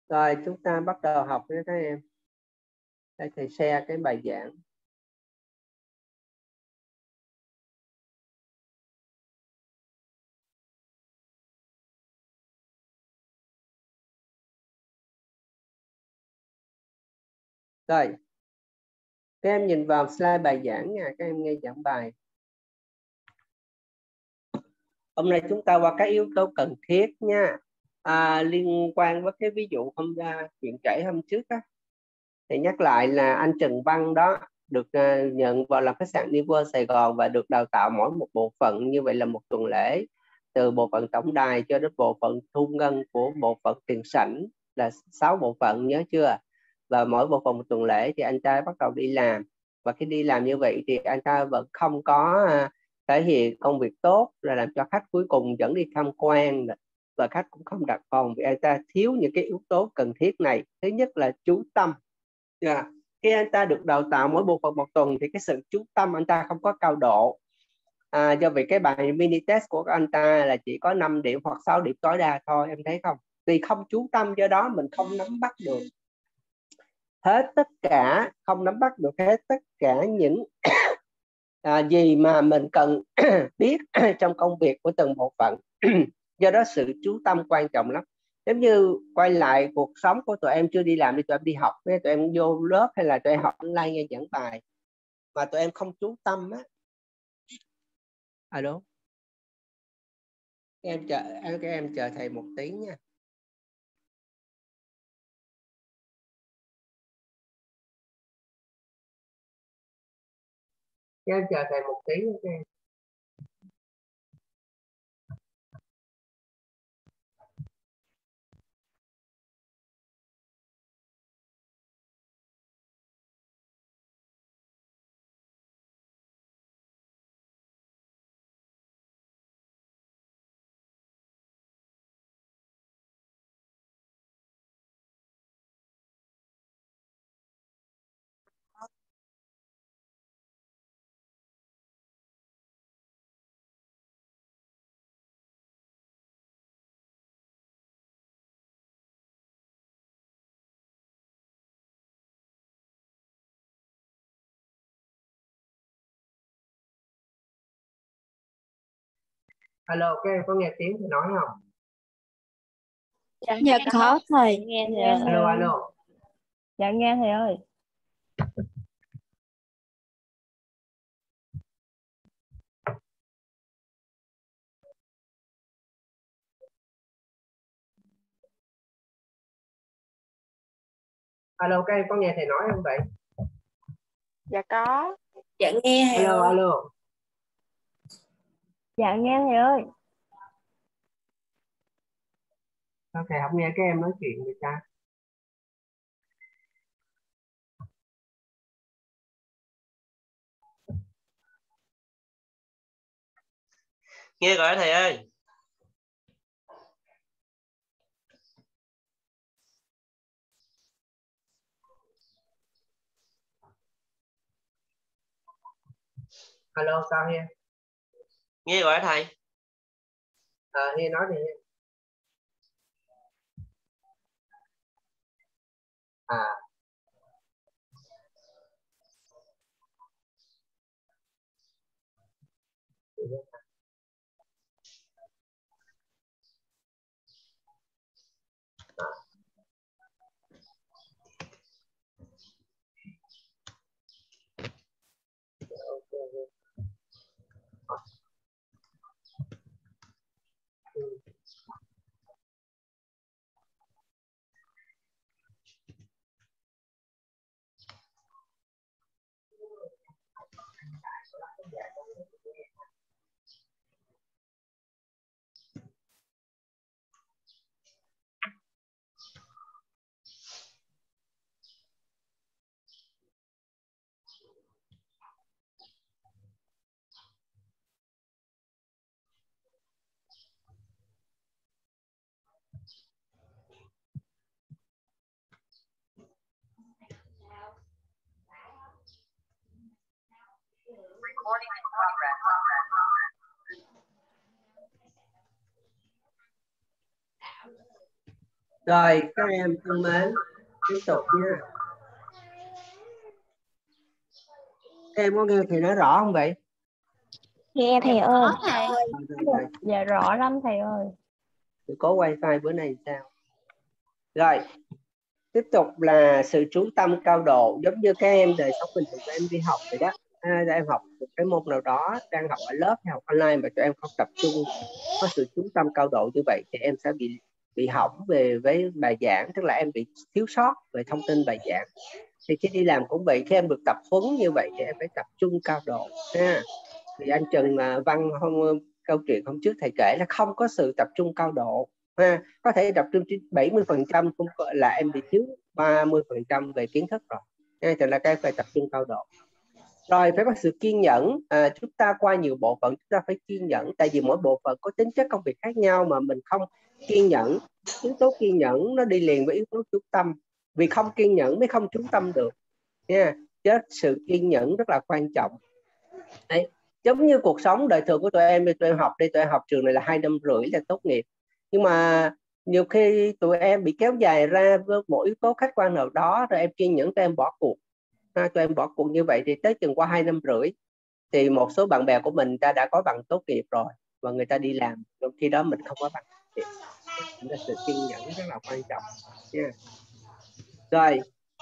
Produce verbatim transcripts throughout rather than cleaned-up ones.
Rồi chúng ta bắt đầu học với các em. Đây thầy share cái bài giảng. Rồi, các em nhìn vào slide bài giảng nha, các em nghe giảng bài. Hôm nay chúng ta qua các yếu tố cần thiết nha. À, liên quan với cái ví dụ hôm ra chuyện kể hôm trước á, thì nhắc lại là anh Trần Văn đó được uh, nhận vào làm khách sạn New World Sài Gòn và được đào tạo mỗi một bộ phận, như vậy là một tuần lễ, từ bộ phận tổng đài cho đến bộ phận thu ngân của bộ phận tiền sảnh là sáu bộ phận, nhớ chưa? Và mỗi bộ phận một tuần lễ thì anh ta bắt đầu đi làm, và khi đi làm như vậy thì anh ta vẫn không có uh, thể hiện công việc tốt, rồi làm cho khách cuối cùng dẫn đi tham quan, và khách cũng không đặt phòng vì anh ta thiếu những cái yếu tố cần thiết này. Thứ nhất là chú tâm. Yeah. Khi anh ta được đào tạo mỗi bộ phận một tuần thì cái sự chú tâm anh ta không có cao độ. À, do vì cái bài mini test của anh ta là chỉ có năm điểm hoặc sáu điểm tối đa thôi, em thấy không? Vì không chú tâm, do đó mình không nắm bắt được hết tất cả, không nắm bắt được hết tất cả những à, gì mà mình cần biết trong công việc của từng bộ phận. Do đó sự chú tâm quan trọng lắm. Nếu như quay lại cuộc sống của tụi em chưa đi làm thì tụi em đi học, tụi em vô lớp hay là tụi em học online nghe giảng bài mà tụi em không chú tâm á. Alo, các em chờ các em chờ thầy một tí nha. Các em chờ thầy một tí nha các em. Alo, các em có nghe tiếng thầy nói không? Dạ, dạ có thầy. Nghe thầy Alo, ơi. alo. Dạ nghe thầy ơi. Alo, các em có nghe thầy nói không vậy? Dạ có. Dạ nghe thầy Alo, ơi. alo. Dạ nghe thầy ơi. Sao thầy không nghe các em nói chuyện vậy ta? Nghe gọi thầy ơi. Alo, sao Hiên? Nghe gọi thầy. À, Hiên nói đi. À. Recording in progress. Rồi các em thân mến, tiếp tục nha. Các em có nghe thầy nói rõ không vậy? Nghe thầy ơi. thầy. Dạ rõ lắm thầy ơi. Sự cố wifi bữa nay sao? Rồi tiếp tục là sự chú tâm cao độ, giống như các em đời sống bình thường của em đi học vậy đó. À, em học một cái môn nào đó, đang học ở lớp hay học online mà tụi em không tập trung, có sự chú tâm cao độ như vậy thì em sẽ bị bị hỏng về với bài giảng, tức là em bị thiếu sót về thông tin bài giảng. Thì khi đi làm cũng vậy, khi em được tập huấn như vậy thì em phải tập trung cao độ ha. Thì anh Trần Văn hôm câu chuyện hôm trước thầy kể là không có sự tập trung cao độ ha. Có thể tập trung trên bảy mươi phần trăm cũng là em bị thiếu ba mươi phần trăm về kiến thức rồi. Nên là cái phải tập trung cao độ. Rồi phải có sự kiên nhẫn. À, chúng ta qua nhiều bộ phận chúng ta phải kiên nhẫn, tại vì mỗi bộ phận có tính chất công việc khác nhau mà mình không kiên nhẫn. Yếu tố kiên nhẫn nó đi liền với yếu tố chú tâm, vì không kiên nhẫn mới không chú tâm được nha. Chứ sự kiên nhẫn rất là quan trọng. Đấy, giống như cuộc sống đời thường của tụi em, tụi em học đi, tụi em học trường này là hai năm rưỡi là tốt nghiệp, nhưng mà nhiều khi tụi em bị kéo dài ra với một yếu tố khách quan nào đó, rồi em kiên nhẫn tụi em bỏ cuộc. À, tụi em bỏ cuộc như vậy thì tới chừng qua hai năm rưỡi thì một số bạn bè của mình ta đã có bằng tốt nghiệp rồi và người ta đi làm, trong khi đó mình không có bằng tốt nghiệp. Nên sự kiên nhẫn rất là quan trọng nha. Yeah. Rồi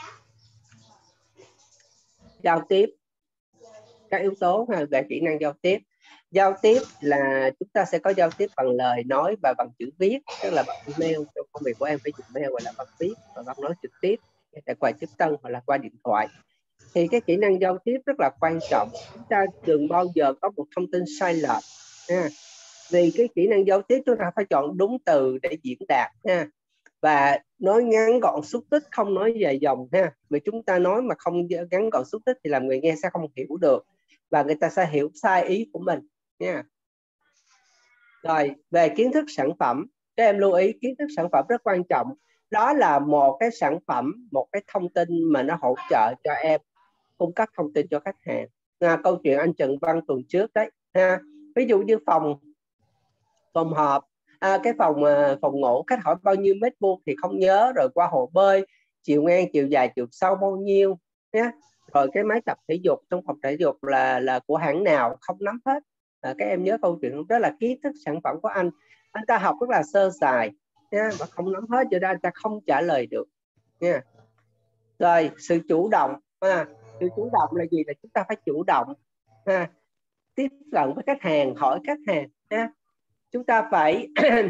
giao tiếp, các yếu tố về kỹ năng giao tiếp. Giao tiếp là chúng ta sẽ có giao tiếp bằng lời nói và bằng chữ viết, tức là bằng email. Trong công việc của em phải dùng mail gọi là bằng viết, và bằng nói trực tiếp tại qua chip tân hoặc là qua điện thoại. Thì cái kỹ năng giao tiếp rất là quan trọng. Chúng ta đừng bao giờ có một thông tin sai lệch nha. Vì cái kỹ năng giao tiếp chúng ta phải chọn đúng từ để diễn đạt nha, và nói ngắn gọn xúc tích, không nói dài dòng ha. Vì chúng ta nói mà không ngắn gọn xúc tích thì làm người nghe sẽ không hiểu được và người ta sẽ hiểu sai ý của mình nha. Rồi về kiến thức sản phẩm, các em lưu ý kiến thức sản phẩm rất quan trọng. Đó là một cái sản phẩm, một cái thông tin mà nó hỗ trợ cho em cung cấp thông tin cho khách hàng. À, câu chuyện anh Trần Văn tuần trước đấy ha. Ví dụ như phòng phòng họp, à, cái phòng phòng ngủ khách hỏi bao nhiêu mét vuông thì không nhớ, rồi qua hồ bơi chiều ngang chiều dài chiều sâu bao nhiêu nhé, rồi cái máy tập thể dục trong phòng thể dục là là của hãng nào không nắm hết. À, các em nhớ câu chuyện đó là kiến thức sản phẩm của anh anh ta học rất là sơ sài nha, và không nắm hết, cho nên anh ta không trả lời được nha. Rồi sự chủ động, à, sự chủ động là gì? Là chúng ta phải chủ động ha, tiếp cận với khách hàng, hỏi khách hàng nha. Chúng ta phải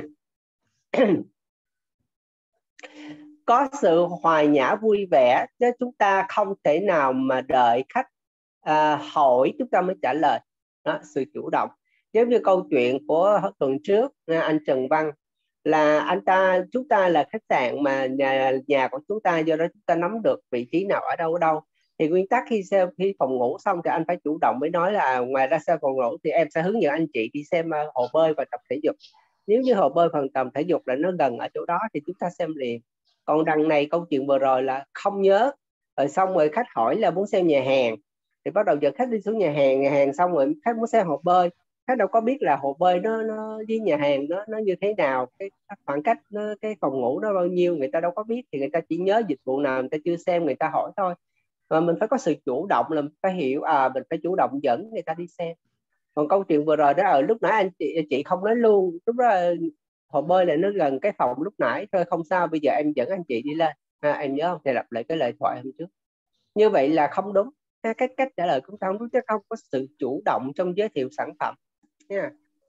có sự hòa nhã vui vẻ, chứ chúng ta không thể nào mà đợi khách à, hỏi chúng ta mới trả lời. Đó, sự chủ động. Giống như câu chuyện của tuần trước anh Trần Văn, là anh ta chúng ta là khách sạn mà nhà nhà của chúng ta, do đó chúng ta nắm được vị trí nào ở đâu ở đâu. Thì nguyên tắc khi xem khi phòng ngủ xong thì anh phải chủ động mới nói là ngoài ra xem phòng ngủ thì em sẽ hướng dẫn anh chị đi xem hồ bơi và tập thể dục. Nếu như hồ bơi phần tầm thể dục là nó gần ở chỗ đó thì chúng ta xem liền. Còn đằng này câu chuyện vừa rồi là không nhớ, rồi xong rồi khách hỏi là muốn xem nhà hàng, thì bắt đầu dẫn khách đi xuống nhà hàng, nhà hàng xong rồi khách muốn xem hồ bơi, khách đâu có biết là hồ bơi nó nó với nhà hàng nó nó như thế nào, cái khoảng cách nó, cái phòng ngủ nó bao nhiêu, người ta đâu có biết, thì người ta chỉ nhớ dịch vụ nào người ta chưa xem người ta hỏi thôi. Mà mình phải có sự chủ động, là phải hiểu à mình phải chủ động dẫn người ta đi xem. Còn câu chuyện vừa rồi đó, ở lúc nãy anh chị chị không nói luôn, lúc đó hồ bơi là nó gần cái phòng lúc nãy thôi, không sao, bây giờ em dẫn anh chị đi lên. À, em nhớ không, thầy lặp lại cái lời thoại hôm trước. Như vậy là không đúng. Cái cách cách trả lời cũng không đúng, chứ không có sự chủ động trong giới thiệu sản phẩm nha.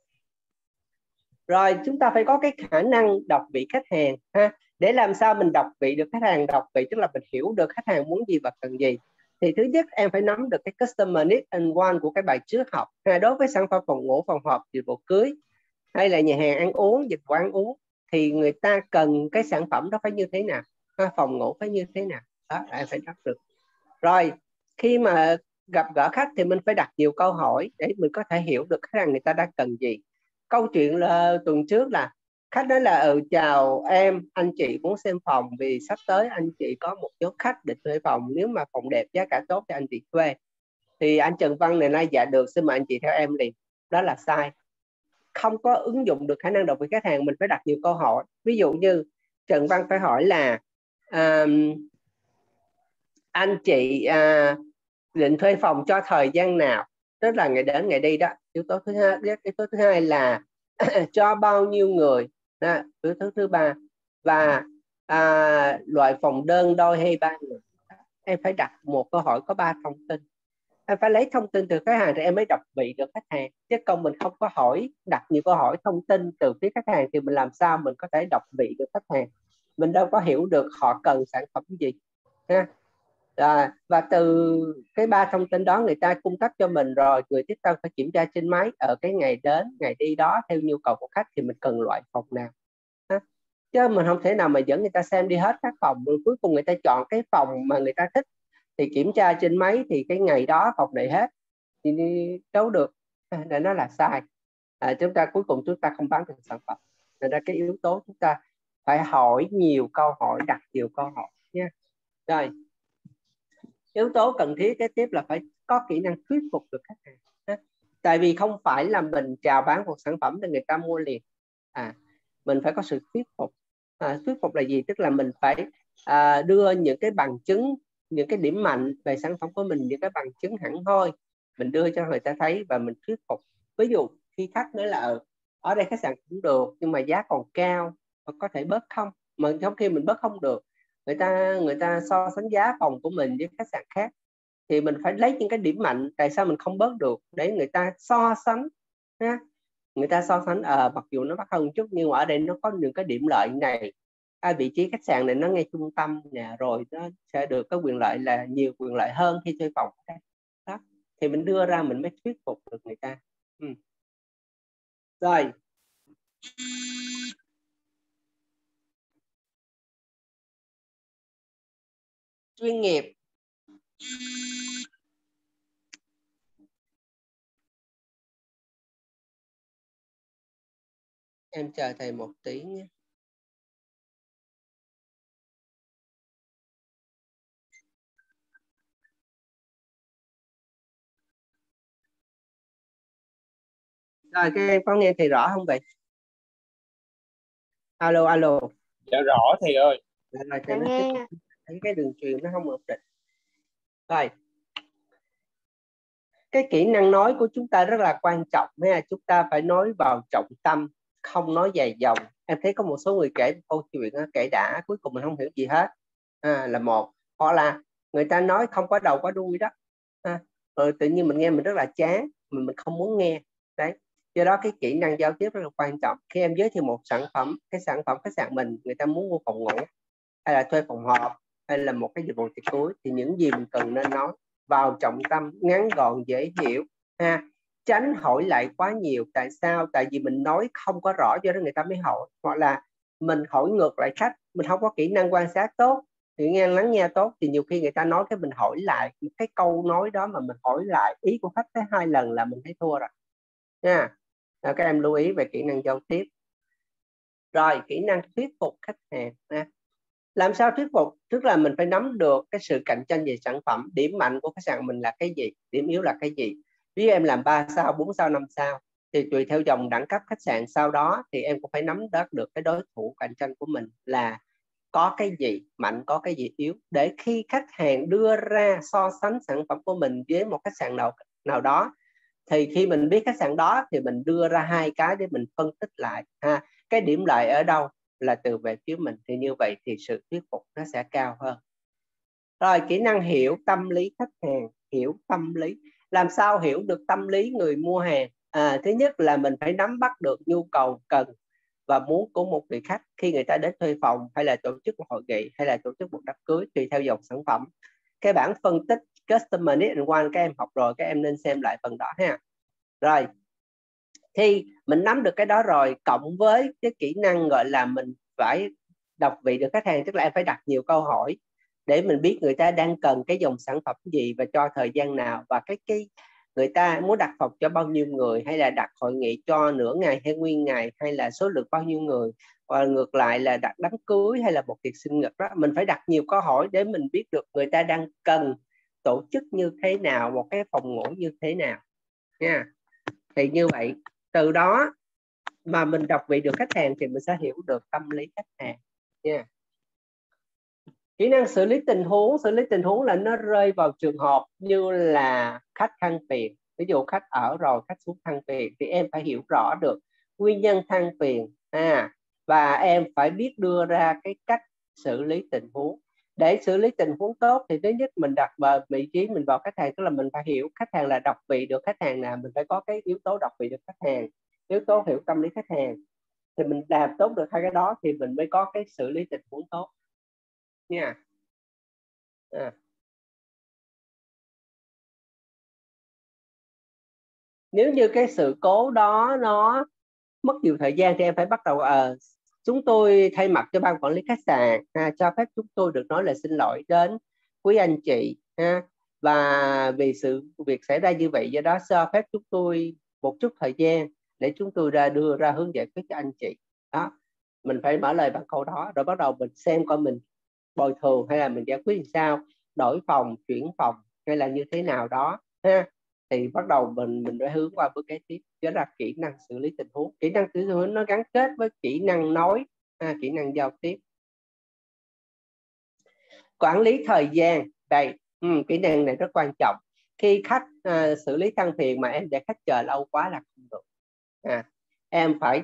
Rồi chúng ta phải có cái khả năng đọc vị khách hàng ha. Để làm sao mình đọc vị được khách hàng, đọc vị tức là mình hiểu được khách hàng muốn gì và cần gì. Thì thứ nhất em phải nắm được cái customer need and want của cái bài trước học ha. Đối với sản phẩm phòng ngủ, phòng họp, dịch vụ cưới hay là nhà hàng ăn uống, dịch vụ ăn uống, thì người ta cần cái sản phẩm đó phải như thế nào, phòng ngủ phải như thế nào, đó em phải đáp được. Rồi khi mà gặp gỡ khách thì mình phải đặt nhiều câu hỏi để mình có thể hiểu được khách hàng người ta đang cần gì. Câu chuyện là tuần trước là khách nói là ừ, chào em, anh chị muốn xem phòng vì sắp tới anh chị có một nhóm khách định thuê phòng, nếu mà phòng đẹp giá cả tốt thì anh chị thuê. Thì anh Trần Văn này nói dạ được, xin mời anh chị theo em liền. Đó là sai, không có ứng dụng được khả năng đọc vị khách hàng. Mình phải đặt nhiều câu hỏi. Ví dụ như Trần Văn phải hỏi là à, anh chị à, định thuê phòng cho thời gian nào, tức là ngày đến ngày đi đó. Yếu tố thứ hai, yếu tố thứ hai là cho bao nhiêu người đó. Yếu tố thứ ba và à, loại phòng đơn đôi hay ba người. Em phải đặt một câu hỏi có ba thông tin. Em phải lấy thông tin từ khách hàng thì em mới đọc vị được khách hàng, chứ không mình không có hỏi đặt nhiều câu hỏi thông tin từ phía khách hàng thì mình làm sao mình có thể đọc vị được khách hàng, mình đâu có hiểu được họ cần sản phẩm gì ha. À, và từ cái ba thông tin đó người ta cung cấp cho mình rồi, người tiếp theo phải kiểm tra trên máy ở cái ngày đến ngày đi đó theo nhu cầu của khách thì mình cần loại phòng nào ha. Chứ mình không thể nào mà dẫn người ta xem đi hết các phòng rồi cuối cùng người ta chọn cái phòng mà người ta thích thì kiểm tra trên máy thì cái ngày đó phòng này hết thì đâu được, để nó là sai. À, chúng ta cuối cùng chúng ta không bán được sản phẩm. Nên ra cái yếu tố chúng ta phải hỏi nhiều câu hỏi, đặt nhiều câu hỏi nha. Rồi yếu tố cần thiết kế tiếp là phải có kỹ năng thuyết phục được khách hàng. Tại vì không phải là mình chào bán một sản phẩm để người ta mua liền, à mình phải có sự thuyết phục. À, thuyết phục là gì? Tức là mình phải à, đưa những cái bằng chứng, những cái điểm mạnh về sản phẩm của mình, những cái bằng chứng hẳn hoi mình đưa cho người ta thấy và mình thuyết phục. Ví dụ khi khách nói là ở đây khách sạn cũng được nhưng mà giá còn cao, có thể bớt không, mà trong khi mình bớt không được, người ta người ta so sánh giá phòng của mình với khách sạn khác thì mình phải lấy những cái điểm mạnh tại sao mình không bớt được để người ta so sánh ha. Người ta so sánh à, mặc dù nó mắc hơn một chút nhưng mà ở đây nó có những cái điểm lợi này, à, vị trí khách sạn này nó ngay trung tâm nè, rồi nó sẽ được cái quyền lợi là nhiều quyền lợi hơn khi thuê phòng đó. Thì mình đưa ra mình mới thuyết phục được người ta. Ừ. Rồi chuyên nghiệp. Em chờ thầy một tí nhé. Rồi các em có nghe thầy rõ không vậy? Alo alo. Dạ rõ thầy ơi. Rồi thầy nói tiếp, thấy cái đường truyền nó không ổn định. Rồi cái kỹ năng nói của chúng ta rất là quan trọng ha. Chúng ta phải nói vào trọng tâm, không nói dài dòng. Em thấy có một số người kể câu chuyện kể đã cuối cùng mình không hiểu gì hết, à, là một. Hoặc là người ta nói không có đầu có đuôi đó, à, rồi tự nhiên mình nghe mình rất là chán, mình mình không muốn nghe đấy. Do đó cái kỹ năng giao tiếp rất là quan trọng. Khi em giới thiệu một sản phẩm, cái sản phẩm khách sạn mình, người ta muốn mua phòng ngủ hay là thuê phòng họp hay là một cái dịch vụ tiệc cưới thì những gì mình cần nên nói vào trọng tâm, ngắn gọn dễ hiểu ha. Tránh hỏi lại quá nhiều. Tại sao? Tại vì mình nói không có rõ cho nên người ta mới hỏi, hoặc là mình hỏi ngược lại khách, mình không có kỹ năng quan sát tốt thì nghe lắng nghe tốt thì nhiều khi người ta nói cái mình hỏi lại cái câu nói đó mà mình hỏi lại ý của khách tới hai lần là mình thấy thua rồi nha. Đó, các em lưu ý về kỹ năng giao tiếp. Rồi kỹ năng thuyết phục khách hàng ha. Làm sao thuyết phục? Tức là mình phải nắm được cái sự cạnh tranh về sản phẩm, điểm mạnh của khách sạn mình là cái gì, điểm yếu là cái gì. Ví dụ em làm ba sao, bốn sao, năm sao thì tùy theo dòng đẳng cấp khách sạn sau đó thì em cũng phải nắm bắt được cái đối thủ cạnh tranh của mình là có cái gì mạnh, có cái gì yếu, để khi khách hàng đưa ra so sánh sản phẩm của mình với một khách sạn nào nào đó thì khi mình biết khách sạn đó thì mình đưa ra hai cái để mình phân tích lại ha. Cái điểm lợi ở đâu là từ về phía mình thì như vậy thì sự thuyết phục nó sẽ cao hơn. Rồi kỹ năng hiểu tâm lý khách hàng. Hiểu tâm lý, làm sao hiểu được tâm lý người mua hàng? À, thứ nhất là mình phải nắm bắt được nhu cầu cần và muốn của một vị khách khi người ta đến thuê phòng hay là tổ chức một hội nghị hay là tổ chức một đám cưới tùy theo dòng sản phẩm. Cái bản phân tích Customer Need and Want các em học rồi, các em nên xem lại phần đó ha. Rồi thì mình nắm được cái đó rồi, cộng với cái kỹ năng gọi là mình phải đọc vị được khách hàng, tức là em phải đặt nhiều câu hỏi để mình biết người ta đang cần cái dòng sản phẩm gì và cho thời gian nào, và cái cái người ta muốn đặt phòng cho bao nhiêu người, hay là đặt hội nghị cho nửa ngày hay nguyên ngày, hay là số lượng bao nhiêu người, và ngược lại là đặt đám cưới hay là một tiệc sinh nhật đó. Mình phải đặt nhiều câu hỏi để mình biết được người ta đang cần tổ chức như thế nào, một cái phòng ngủ như thế nào nha. Thì như vậy từ đó mà mình đọc vị được khách hàng thì mình sẽ hiểu được tâm lý khách hàng nha. Kỹ năng xử lý tình huống, xử lý tình huống là nó rơi vào trường hợp như là khách than phiền. Ví dụ khách ở rồi, khách xuống than phiền thì em phải hiểu rõ được nguyên nhân than phiền, à, và em phải biết đưa ra cái cách xử lý tình huống. Để xử lý tình huống tốt thì thứ nhất mình đặt vào vị trí mình vào khách hàng, tức là mình phải hiểu khách hàng là đọc vị được khách hàng nào, mình phải có cái yếu tố đọc vị được khách hàng, yếu tố hiểu tâm lý khách hàng. Thì mình làm tốt được hai cái đó thì mình mới có cái xử lý tình huống tốt nha. À. Nếu như cái sự cố đó nó mất nhiều thời gian thì em phải bắt đầu uh, chúng tôi thay mặt cho ban quản lý khách sạn ha, cho phép chúng tôi được nói lời xin lỗi đến quý anh chị ha, và vì sự việc xảy ra như vậy, do đó cho phép chúng tôi một chút thời gian để chúng tôi ra đưa ra hướng giải quyết cho anh chị. Đó, mình phải mở lời bằng câu đó, rồi bắt đầu mình xem coi mình bồi thường hay là mình giải quyết làm sao, đổi phòng, chuyển phòng hay là như thế nào đó ha. Thì bắt đầu mình mình phải hướng qua bước kế tiếp, đó là kỹ năng xử lý tình huống. Kỹ năng xử lý tình huống nó gắn kết với kỹ năng nói, ha, kỹ năng giao tiếp. Quản lý thời gian đây, ừ, kỹ năng này rất quan trọng. Khi khách à, xử lý than phiền mà em để khách chờ lâu quá là không được. À, em phải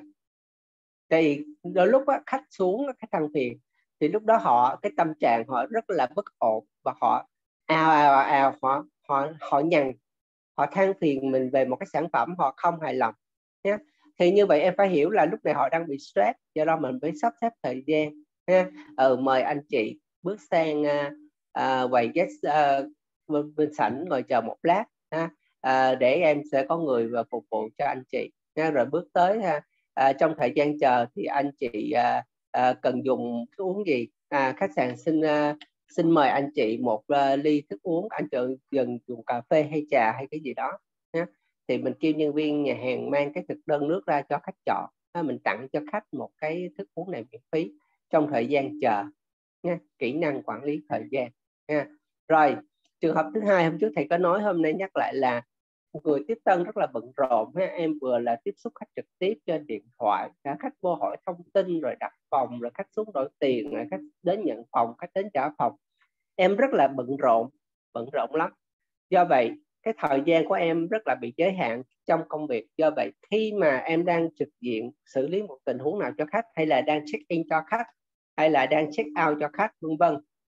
thì đôi lúc á, khách xuống khách than phiền thì lúc đó họ cái tâm trạng họ rất là bất ổn và họ ào ào ào họ họ họ nhằn, họ than phiền mình về một cái sản phẩm họ không hài lòng nhé. Thì như vậy em phải hiểu là lúc này họ đang bị stress, do đó mình phải sắp xếp thời gian ha. Ừ, mời anh chị bước sang uh, uh, quầy guest uh, bên, bên sảnh ngồi chờ một lát ha, uh, để em sẽ có người và phục vụ cho anh chị ha. Rồi bước tới ha, uh, trong thời gian chờ thì anh chị uh, uh, cần dùng thức uống gì, uh, khách sạn xin uh, xin mời anh chị một uh, ly thức uống, anh chị dần dùng cà phê hay trà hay cái gì đó nhé. Thì mình kêu nhân viên nhà hàng mang cái thực đơn nước ra cho khách chọn, mình tặng cho khách một cái thức uống này miễn phí trong thời gian chờ nha. Kỹ năng quản lý thời gian nha. Rồi trường hợp thứ hai hôm trước thầy có nói, hôm nay nhắc lại là người tiếp tân rất là bận rộn ha. Em vừa là tiếp xúc khách trực tiếp trên điện thoại, khách vô hỏi thông tin rồi đặt phòng, rồi khách xuống đổi tiền, rồi khách đến nhận phòng, khách đến trả phòng. Em rất là bận rộn, bận rộn lắm. Do vậy cái thời gian của em rất là bị giới hạn trong công việc. Do vậy khi mà em đang trực diện xử lý một tình huống nào cho khách, hay là đang check in cho khách, hay là đang check out cho khách vân vân,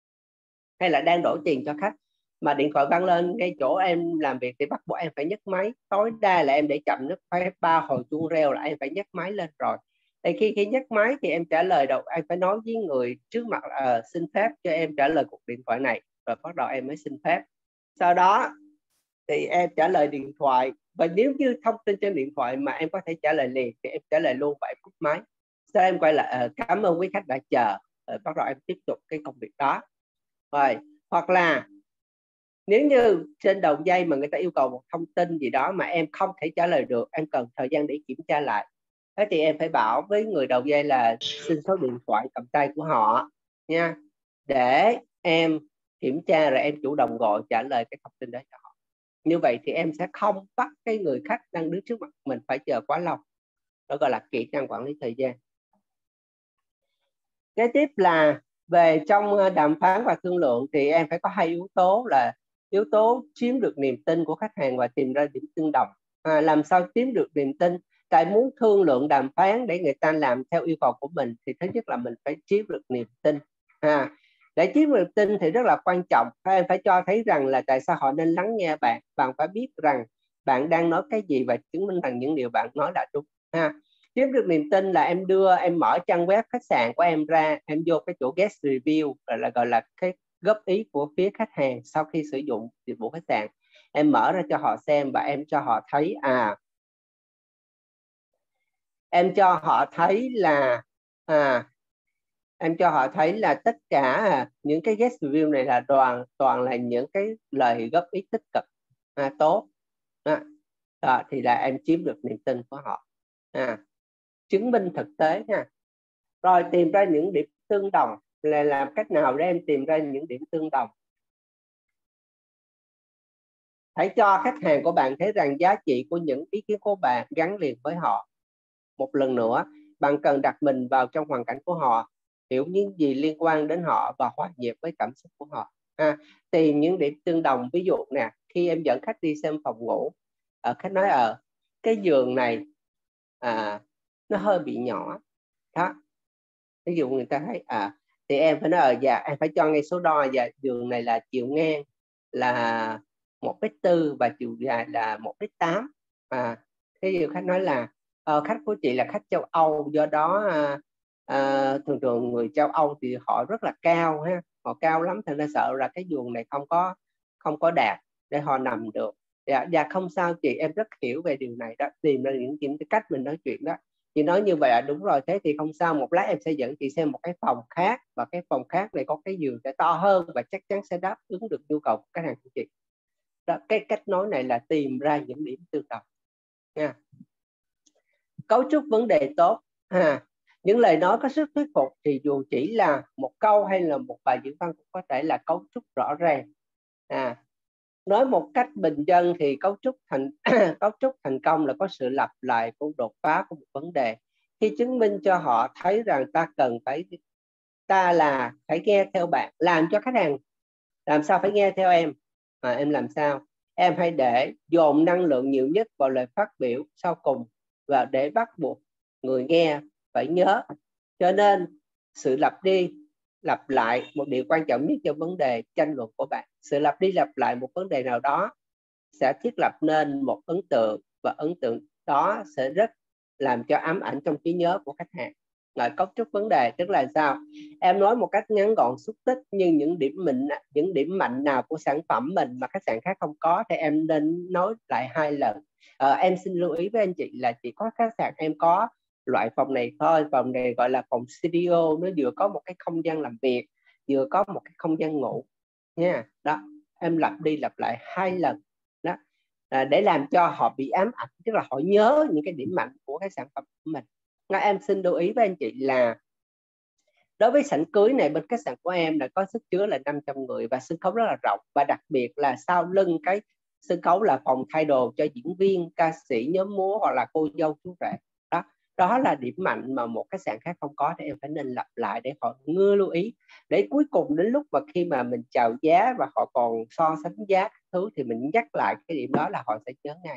hay là đang đổi tiền cho khách, mà điện thoại vang lên ngay chỗ em làm việc thì bắt buộc em phải nhấc máy. Tối đa là em để chậm nhất phải ba hồi chuông reo là em phải nhấc máy lên rồi. Thì khi khi nhấc máy thì em trả lời đầu em phải nói với người trước mặt là uh, xin phép cho em trả lời cuộc điện thoại này, rồi bắt đầu em mới xin phép. Sau đó thì em trả lời điện thoại, và nếu như thông tin trên điện thoại mà em có thể trả lời liền thì em trả lời luôn và em cúp máy. Sau em quay lại uh, cảm ơn quý khách đã chờ, rồi bắt đầu em tiếp tục cái công việc đó. Rồi hoặc là nếu như trên đầu dây mà người ta yêu cầu một thông tin gì đó mà em không thể trả lời được, em cần thời gian để kiểm tra lại, thế thì em phải bảo với người đầu dây là xin số điện thoại cầm tay của họ nha, để em kiểm tra rồi em chủ động gọi trả lời cái thông tin đó cho họ. Như vậy thì em sẽ không bắt cái người khách đang đứng trước mặt mình phải chờ quá lâu. Đó gọi là kỹ năng quản lý thời gian. Kế tiếp là về trong đàm phán và thương lượng thì em phải có hai yếu tố, là yếu tố chiếm được niềm tin của khách hàng và tìm ra điểm tương đồng. À, làm sao chiếm được niềm tin? Tại muốn thương lượng đàm phán để người ta làm theo yêu cầu của mình thì thứ nhất là mình phải chiếm được niềm tin. À, để chiếm được niềm tin thì rất là quan trọng, em phải cho thấy rằng là tại sao họ nên lắng nghe bạn. Bạn phải biết rằng bạn đang nói cái gì và chứng minh rằng những điều bạn nói là đúng. Ha. Chiếm được niềm tin là em đưa em mở trang web khách sạn của em ra, em vô cái chỗ guest review, gọi là gọi là cái góp ý của phía khách hàng sau khi sử dụng dịch vụ khách sạn. Em mở ra cho họ xem và em cho họ thấy à em cho họ thấy là à em cho họ thấy là tất cả những cái guest review này là toàn toàn là những cái lời góp ý tích cực, à, tốt. À, đó, thì là em chiếm được niềm tin của họ. À, chứng minh thực tế nha. Rồi tìm ra những điểm tương đồng, là làm cách nào để em tìm ra những điểm tương đồng? Hãy cho khách hàng của bạn thấy rằng giá trị của những ý kiến của bạn gắn liền với họ. Một lần nữa, bạn cần đặt mình vào trong hoàn cảnh của họ. hiểu những gì liên quan đến họ và hòa nhập với cảm xúc của họ. À, tìm những điểm tương đồng. Ví dụ nè, khi em dẫn khách đi xem phòng ngủ, ở khách nói ở cái giường này à, nó hơi bị nhỏ đó, ví dụ người ta thấy à, thì em phải nói ở dạ em phải cho ngay số đo, và giường này là chiều ngang là một mét tư và chiều dài là một mét tám. À, thế thì khách nói là uh, khách của chị là khách châu Âu, do đó uh, uh, thường thường người châu Âu thì họ rất là cao ha, họ cao lắm, thành ra sợ là cái giường này không có không có đạt để họ nằm được. Dạ, dạ không sao chị, em rất hiểu về điều này đó, tìm ra những, những cái cách mình nói chuyện đó. Chị nói như vậy là đúng rồi, thế thì không sao, một lát em sẽ dẫn chị xem một cái phòng khác, và cái phòng khác này có cái giường sẽ to hơn và chắc chắn sẽ đáp ứng được nhu cầu của khách hàng của chị. Đó, cái cách nói này là tìm ra những điểm tương đồng nha. Cấu trúc vấn đề tốt ha. Những lời nói có sức thuyết phục thì dù chỉ là một câu hay là một bài diễn văn cũng có thể là cấu trúc rõ ràng. À, nói một cách bình dân thì cấu trúc thành cấu trúc thành công là có sự lặp lại của đột phá của một vấn đề. Khi chứng minh cho họ thấy rằng ta cần phải ta là phải nghe theo bạn, làm cho khách hàng làm sao phải nghe theo em. À, em làm sao? Em hãy để dồn năng lượng nhiều nhất vào lời phát biểu sau cùng và để bắt buộc người nghe phải nhớ. Cho nên sự lặp đi lặp lại một điều quan trọng nhất cho vấn đề tranh luận của bạn. Sự lặp đi lặp lại một vấn đề nào đó sẽ thiết lập nên một ấn tượng, và ấn tượng đó sẽ rất làm cho ám ảnh trong trí nhớ của khách hàng. Rồi cấu trúc vấn đề tức là sao? Em nói một cách ngắn gọn xúc tích, nhưng những điểm mạnh những điểm mạnh nào của sản phẩm mình mà khách sạn khác không có thì em nên nói lại hai lần. À, em xin lưu ý với anh chị là chỉ có khách sạn em có loại phòng này thôi. Phòng này gọi là phòng studio, nó vừa có một cái không gian làm việc, vừa có một cái không gian ngủ nha. Đó, em lặp đi lặp lại hai lần đó, à, để làm cho họ bị ám ảnh, tức là họ nhớ những cái điểm mạnh của cái sản phẩm của mình. Và em xin lưu ý với anh chị là đối với sảnh cưới này, bên khách sạn của em là có sức chứa là năm trăm người và sân khấu rất là rộng, và đặc biệt là sau lưng cái sân khấu là phòng thay đồ cho diễn viên, ca sĩ, nhóm múa hoặc là cô dâu chú rể. Đó, đó là điểm mạnh mà một khách sạn khác không có, thì em phải nên lặp lại để họ ngư lưu ý, để cuối cùng đến lúc mà khi mà mình chào giá và họ còn so sánh giá các thứ thì mình nhắc lại cái điểm đó là họ sẽ nhớ ngay.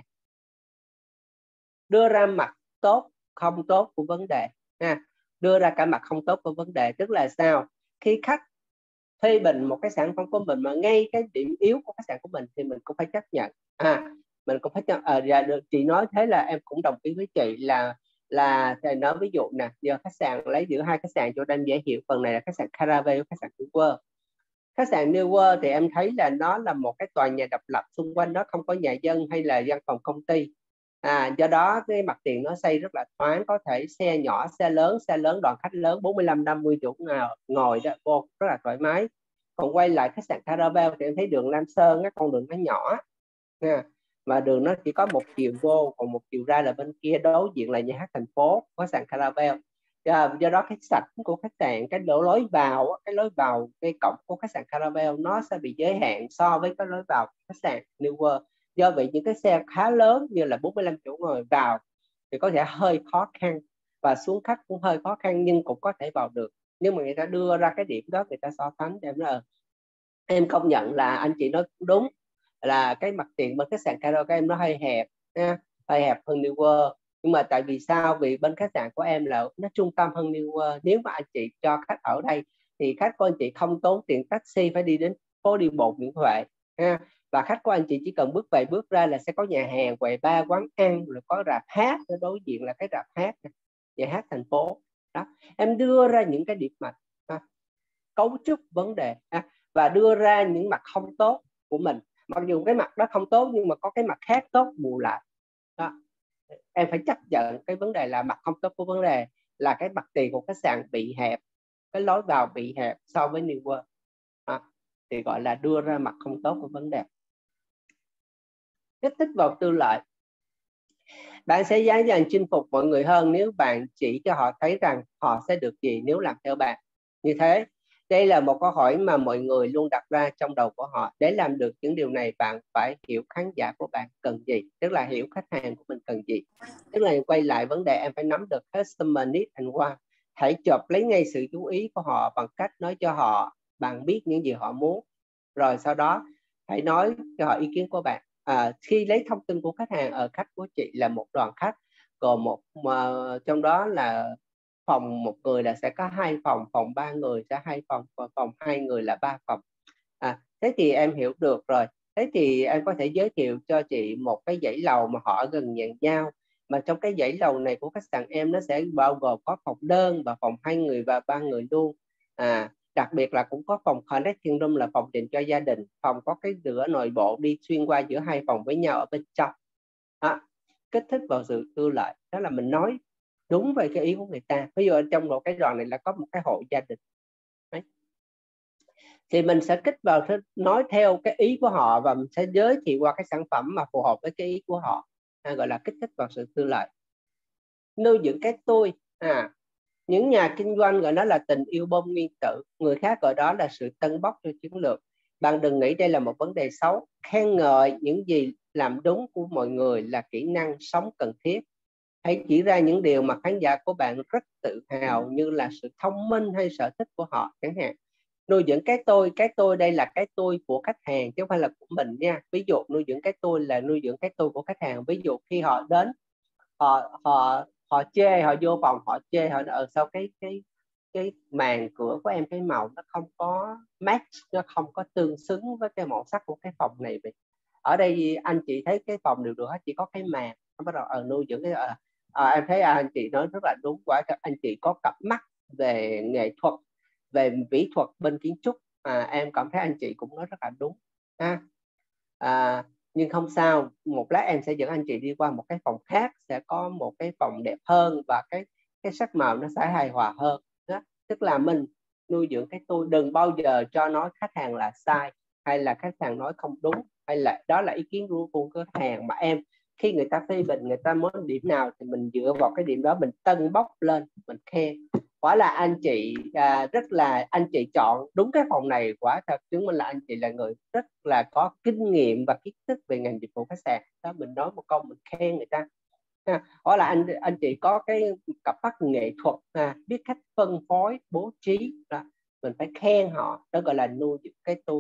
Đưa ra mặt tốt không tốt của vấn đề ha. Đưa ra cả mặt không tốt của vấn đề tức là sao? Khi khách phê bình một cái sản phẩm của mình mà ngay cái điểm yếu của khách sạn của mình thì mình cũng phải chấp nhận. À, mình cũng phải chấp à, dạ được, chị nói thế là em cũng đồng ý với chị là là thầy nói ví dụ nè, giờ khách sạn lấy giữa hai khách sạn cho nên dễ hiểu, phần này là khách sạn Caravelle, khách sạn New World. Khách sạn New World thì em thấy là nó là một cái tòa nhà độc lập, xung quanh nó không có nhà dân hay là văn phòng công ty. À, do đó cái mặt tiền nó xây rất là thoáng, có thể xe nhỏ, xe lớn, xe lớn đoàn khách lớn bốn mươi lăm năm mươi chỗ ngồi đó vô rất là thoải mái. Còn quay lại khách sạn Caravelle thì em thấy đường Lam Sơn, cái con đường nó nhỏ nha, và đường nó chỉ có một chiều vô, còn một chiều ra là bên kia đối diện là nhà hát thành phố của khách sạn Caravelle. Do, do đó cái sảnh của khách sạn, cái lối vào cái lối vào cái cổng của khách sạn Caravelle nó sẽ bị giới hạn so với cái lối vào khách sạn New World. Do vậy những cái xe khá lớn như là bốn mươi lăm chỗ ngồi vào thì có thể hơi khó khăn, và xuống khách cũng hơi khó khăn, nhưng cũng có thể vào được. Nhưng mà người ta đưa ra cái điểm đó, người ta so sánh em nói em công nhận là anh chị nói đúng, là cái mặt tiền bên khách sạn karaoke em nó hơi hẹp nha, hơi hẹp hơn New World. Nhưng mà tại vì sao? Vì bên khách sạn của em là nó trung tâm hơn New World. Nếu mà anh chị cho khách ở đây thì khách của anh chị không tốn tiền taxi phải đi đến phố đi bộ Nguyễn Huệ ha. Và khách của anh chị chỉ cần bước về bước ra là sẽ có nhà hàng, quầy bar, quán ăn, rồi có rạp hát, đối diện là cái rạp hát, nhà hát thành phố đó. Em đưa ra những cái điểm mạnh, cấu trúc vấn đề và đưa ra những mặt không tốt của mình. Mặc dù cái mặt đó không tốt nhưng mà có cái mặt khác tốt bù lại đó. Em phải chấp nhận cái vấn đề là mặt không tốt của vấn đề là cái mặt tiền của khách sạn bị hẹp, cái lối vào bị hẹp so với New World đó. Thì gọi là đưa ra mặt không tốt của vấn đề. Kích thích vào tư lợi. Bạn sẽ dễ dàng chinh phục mọi người hơn nếu bạn chỉ cho họ thấy rằng họ sẽ được gì nếu làm theo bạn. Như thế, đây là một câu hỏi mà mọi người luôn đặt ra trong đầu của họ. Để làm được những điều này, bạn phải hiểu khán giả của bạn cần gì, tức là hiểu khách hàng của mình cần gì. Tức là quay lại vấn đề em phải nắm được customer need and want. hãy chộp lấy ngay sự chú ý của họ bằng cách nói cho họ bạn biết những gì họ muốn, rồi sau đó hãy nói cho họ ý kiến của bạn. À, khi lấy thông tin của khách hàng, ở khách của chị là một đoàn khách, còn một mà trong đó là phòng một người là sẽ có hai phòng, phòng ba người sẽ hai phòng, và phòng hai người là ba phòng. À, thế thì em hiểu được rồi. Thế thì em có thể giới thiệu cho chị một cái dãy lầu mà họ gần nhận nhau, mà trong cái dãy lầu này của khách sạn em nó sẽ bao gồm có phòng đơn và phòng hai người và ba người luôn. À, đặc biệt là cũng có phòng connecting room là phòng dành cho gia đình, phòng có cái cửa nội bộ đi xuyên qua giữa hai phòng với nhau ở bên trong. À, kích thích vào sự tư lợi, đó là mình nói đúng về cái ý của người ta. Ví dụ ở trong một cái đoàn này là có một cái hộ gia đình. Đấy. Thì mình sẽ kích vào nói theo cái ý của họ và mình sẽ giới thiệu qua cái sản phẩm mà phù hợp với cái ý của họ, à, gọi là kích thích vào sự tư lợi. Nuôi dưỡng cái tôi. À, những nhà kinh doanh gọi nó là tình yêu bom nguyên tử, người khác gọi đó là sự tân bốc cho chiến lược. Bạn đừng nghĩ đây là một vấn đề xấu. Khen ngợi những gì làm đúng của mọi người là kỹ năng sống cần thiết. Hãy chỉ ra những điều mà khán giả của bạn rất tự hào, như là sự thông minh hay sở thích của họ chẳng hạn. Nuôi dưỡng cái tôi, cái tôi đây là cái tôi của khách hàng chứ không phải là của mình nha. Ví dụ nuôi dưỡng cái tôi là nuôi dưỡng cái tôi của khách hàng. Ví dụ khi họ đến, họ họ họ chê, họ vô phòng họ chê, họ ở sau cái cái cái màn cửa của em cái màu nó không có match, nó không có tương xứng với cái màu sắc của cái phòng này. Vậy ở đây anh chị thấy cái phòng đều được hết, chỉ có cái màn. Nó bắt đầu ở nuôi dưỡng cái à, à, em thấy à, anh chị nói rất là đúng quá. Anh chị có cặp mắt về nghệ thuật, về mỹ thuật bên kiến trúc, à, em cảm thấy anh chị cũng nói rất là đúng ha. À, nhưng không sao, một lát em sẽ dẫn anh chị đi qua một cái phòng khác, sẽ có một cái phòng đẹp hơn và cái cái sắc màu nó sẽ hài hòa hơn đó. Tức là mình nuôi dưỡng cái tôi, đừng bao giờ cho nói khách hàng là sai, hay là khách hàng nói không đúng, hay là đó là ý kiến của khách hàng, mà em khi người ta phê bình, người ta muốn điểm nào thì mình dựa vào cái điểm đó mình tân bốc lên, mình khen. Quả là anh chị à, rất là anh chị chọn đúng cái phòng này, quả thật chứng minh là anh chị là người rất là có kinh nghiệm và kiến thức về ngành dịch vụ khách sạn đó. Mình nói một câu mình khen người ta. Quả là anh anh chị có cái cặp mắt nghệ thuật, à, biết cách phân phối bố trí đó. Mình phải khen họ, đó gọi là nuôi dưỡng cái tôi.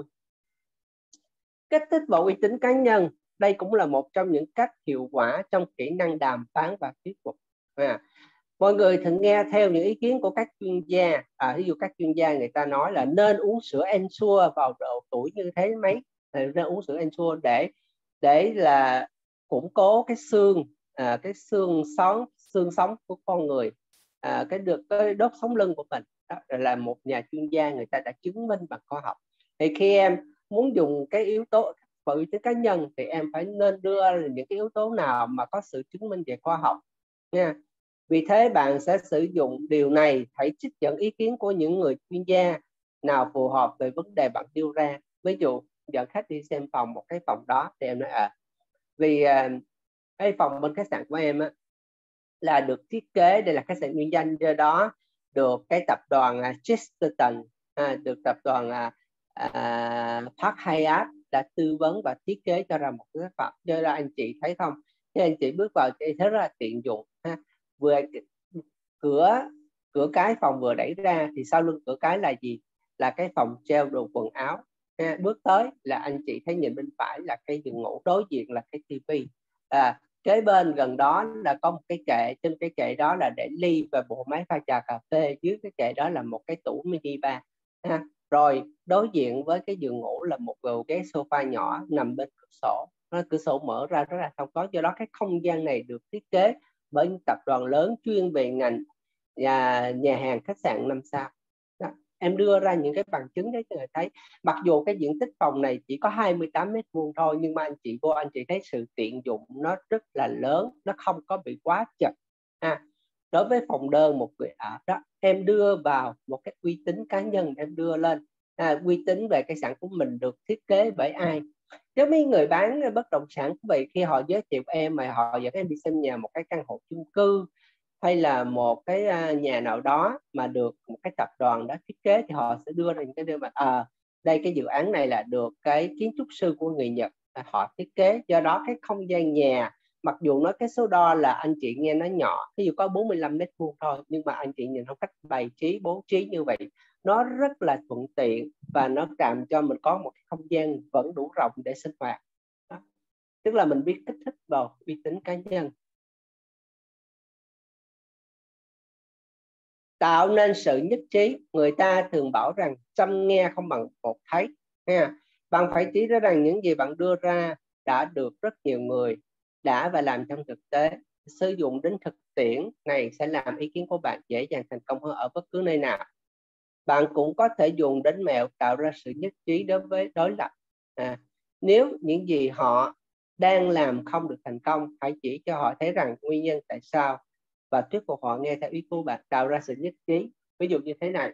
Kích thích và uy tín cá nhân, đây cũng là một trong những cách hiệu quả trong kỹ năng đàm phán và thuyết phục. À, mọi người thường nghe theo những ý kiến của các chuyên gia, à, ví dụ các chuyên gia người ta nói là nên uống sữa Ensure vào độ tuổi như thế mấy, nên uống sữa Ensure để để là củng cố cái xương, à, cái xương sống xương sống của con người, à, cái được cái đốt sống lưng của mình. Đó là một nhà chuyên gia người ta đã chứng minh bằng khoa học. Thì khi em muốn dùng cái yếu tố và uy tín cá nhân thì em phải nên đưa những cái yếu tố nào mà có sự chứng minh về khoa học nha. Vì thế bạn sẽ sử dụng điều này, hãy trích dẫn ý kiến của những người chuyên gia nào phù hợp về vấn đề bạn đưa ra. Ví dụ dẫn khách đi xem phòng, một cái phòng đó thì em nói à, vì à, cái phòng bên khách sạn của em á, là được thiết kế, đây là khách sạn nguyên danh, do đó được cái tập đoàn uh, Chesterton, à, được tập đoàn uh, uh, Park Hyatt đã tư vấn và thiết kế cho ra một cái tác phẩm. Do đó anh chị thấy không, khi anh chị bước vào thì thấy rất là tiện dụng ha. Vừa cửa cửa cái phòng vừa đẩy ra thì sau lưng cửa cái là gì? Là cái phòng treo đồ quần áo. Ha, bước tới là anh chị thấy nhìn bên phải là cái giường ngủ, đối diện là cái tivi. À, kế bên gần đó là có một cái kệ, trên cái kệ đó là để ly và bộ máy pha trà cà phê, dưới cái kệ đó là một cái tủ mini bar. Ha, rồi đối diện với cái giường ngủ là một cái sofa nhỏ nằm bên cửa sổ, nó cửa sổ mở ra rất là thông thoáng. Do đó cái không gian này được thiết kế bởi những tập đoàn lớn chuyên về ngành nhà, nhà hàng khách sạn năm sao. Đó. Em đưa ra những cái bằng chứng để cho người thấy, mặc dù cái diện tích phòng này chỉ có hai mươi tám mét vuông thôi, nhưng mà anh chị vô anh chị thấy sự tiện dụng nó rất là lớn, nó không có bị quá chật. À, đối với phòng đơn một người ở đó, em đưa vào một cái uy tín cá nhân, em đưa lên à, uy tín về cái sản của mình được thiết kế bởi ai. Nếu mấy người bán bất động sản của vậy, khi họ giới thiệu em mà họ dẫn em đi xem nhà một cái căn hộ chung cư hay là một cái nhà nào đó mà được một cái tập đoàn đó thiết kế, thì họ sẽ đưa ra những cái điều mà à, đây cái dự án này là được cái kiến trúc sư của người Nhật à, họ thiết kế. Do đó cái không gian nhà mặc dù nói cái số đo là anh chị nghe nó nhỏ, ví dụ có bốn mươi lăm mét vuông thôi, nhưng mà anh chị nhìn không cách bày trí bố trí như vậy nó rất là thuận tiện và nó làm cho mình có một cái không gian vẫn đủ rộng để sinh hoạt. Đó. Tức là mình biết kích thích vào uy tín cá nhân. Tạo nên sự nhất trí. Người ta thường bảo rằng trăm nghe không bằng một thấy. Bạn phải chỉ ra rằng những gì bạn đưa ra đã được rất nhiều người đã và làm trong thực tế. Sử dụng đến thực tiễn này sẽ làm ý kiến của bạn dễ dàng thành công hơn ở bất cứ nơi nào. Bạn cũng có thể dùng đến mẹo tạo ra sự nhất trí đối với đối lập. À, nếu những gì họ đang làm không được thành công, hãy chỉ cho họ thấy rằng nguyên nhân tại sao và thuyết phục họ nghe theo ý của bạn, tạo ra sự nhất trí. Ví dụ như thế này.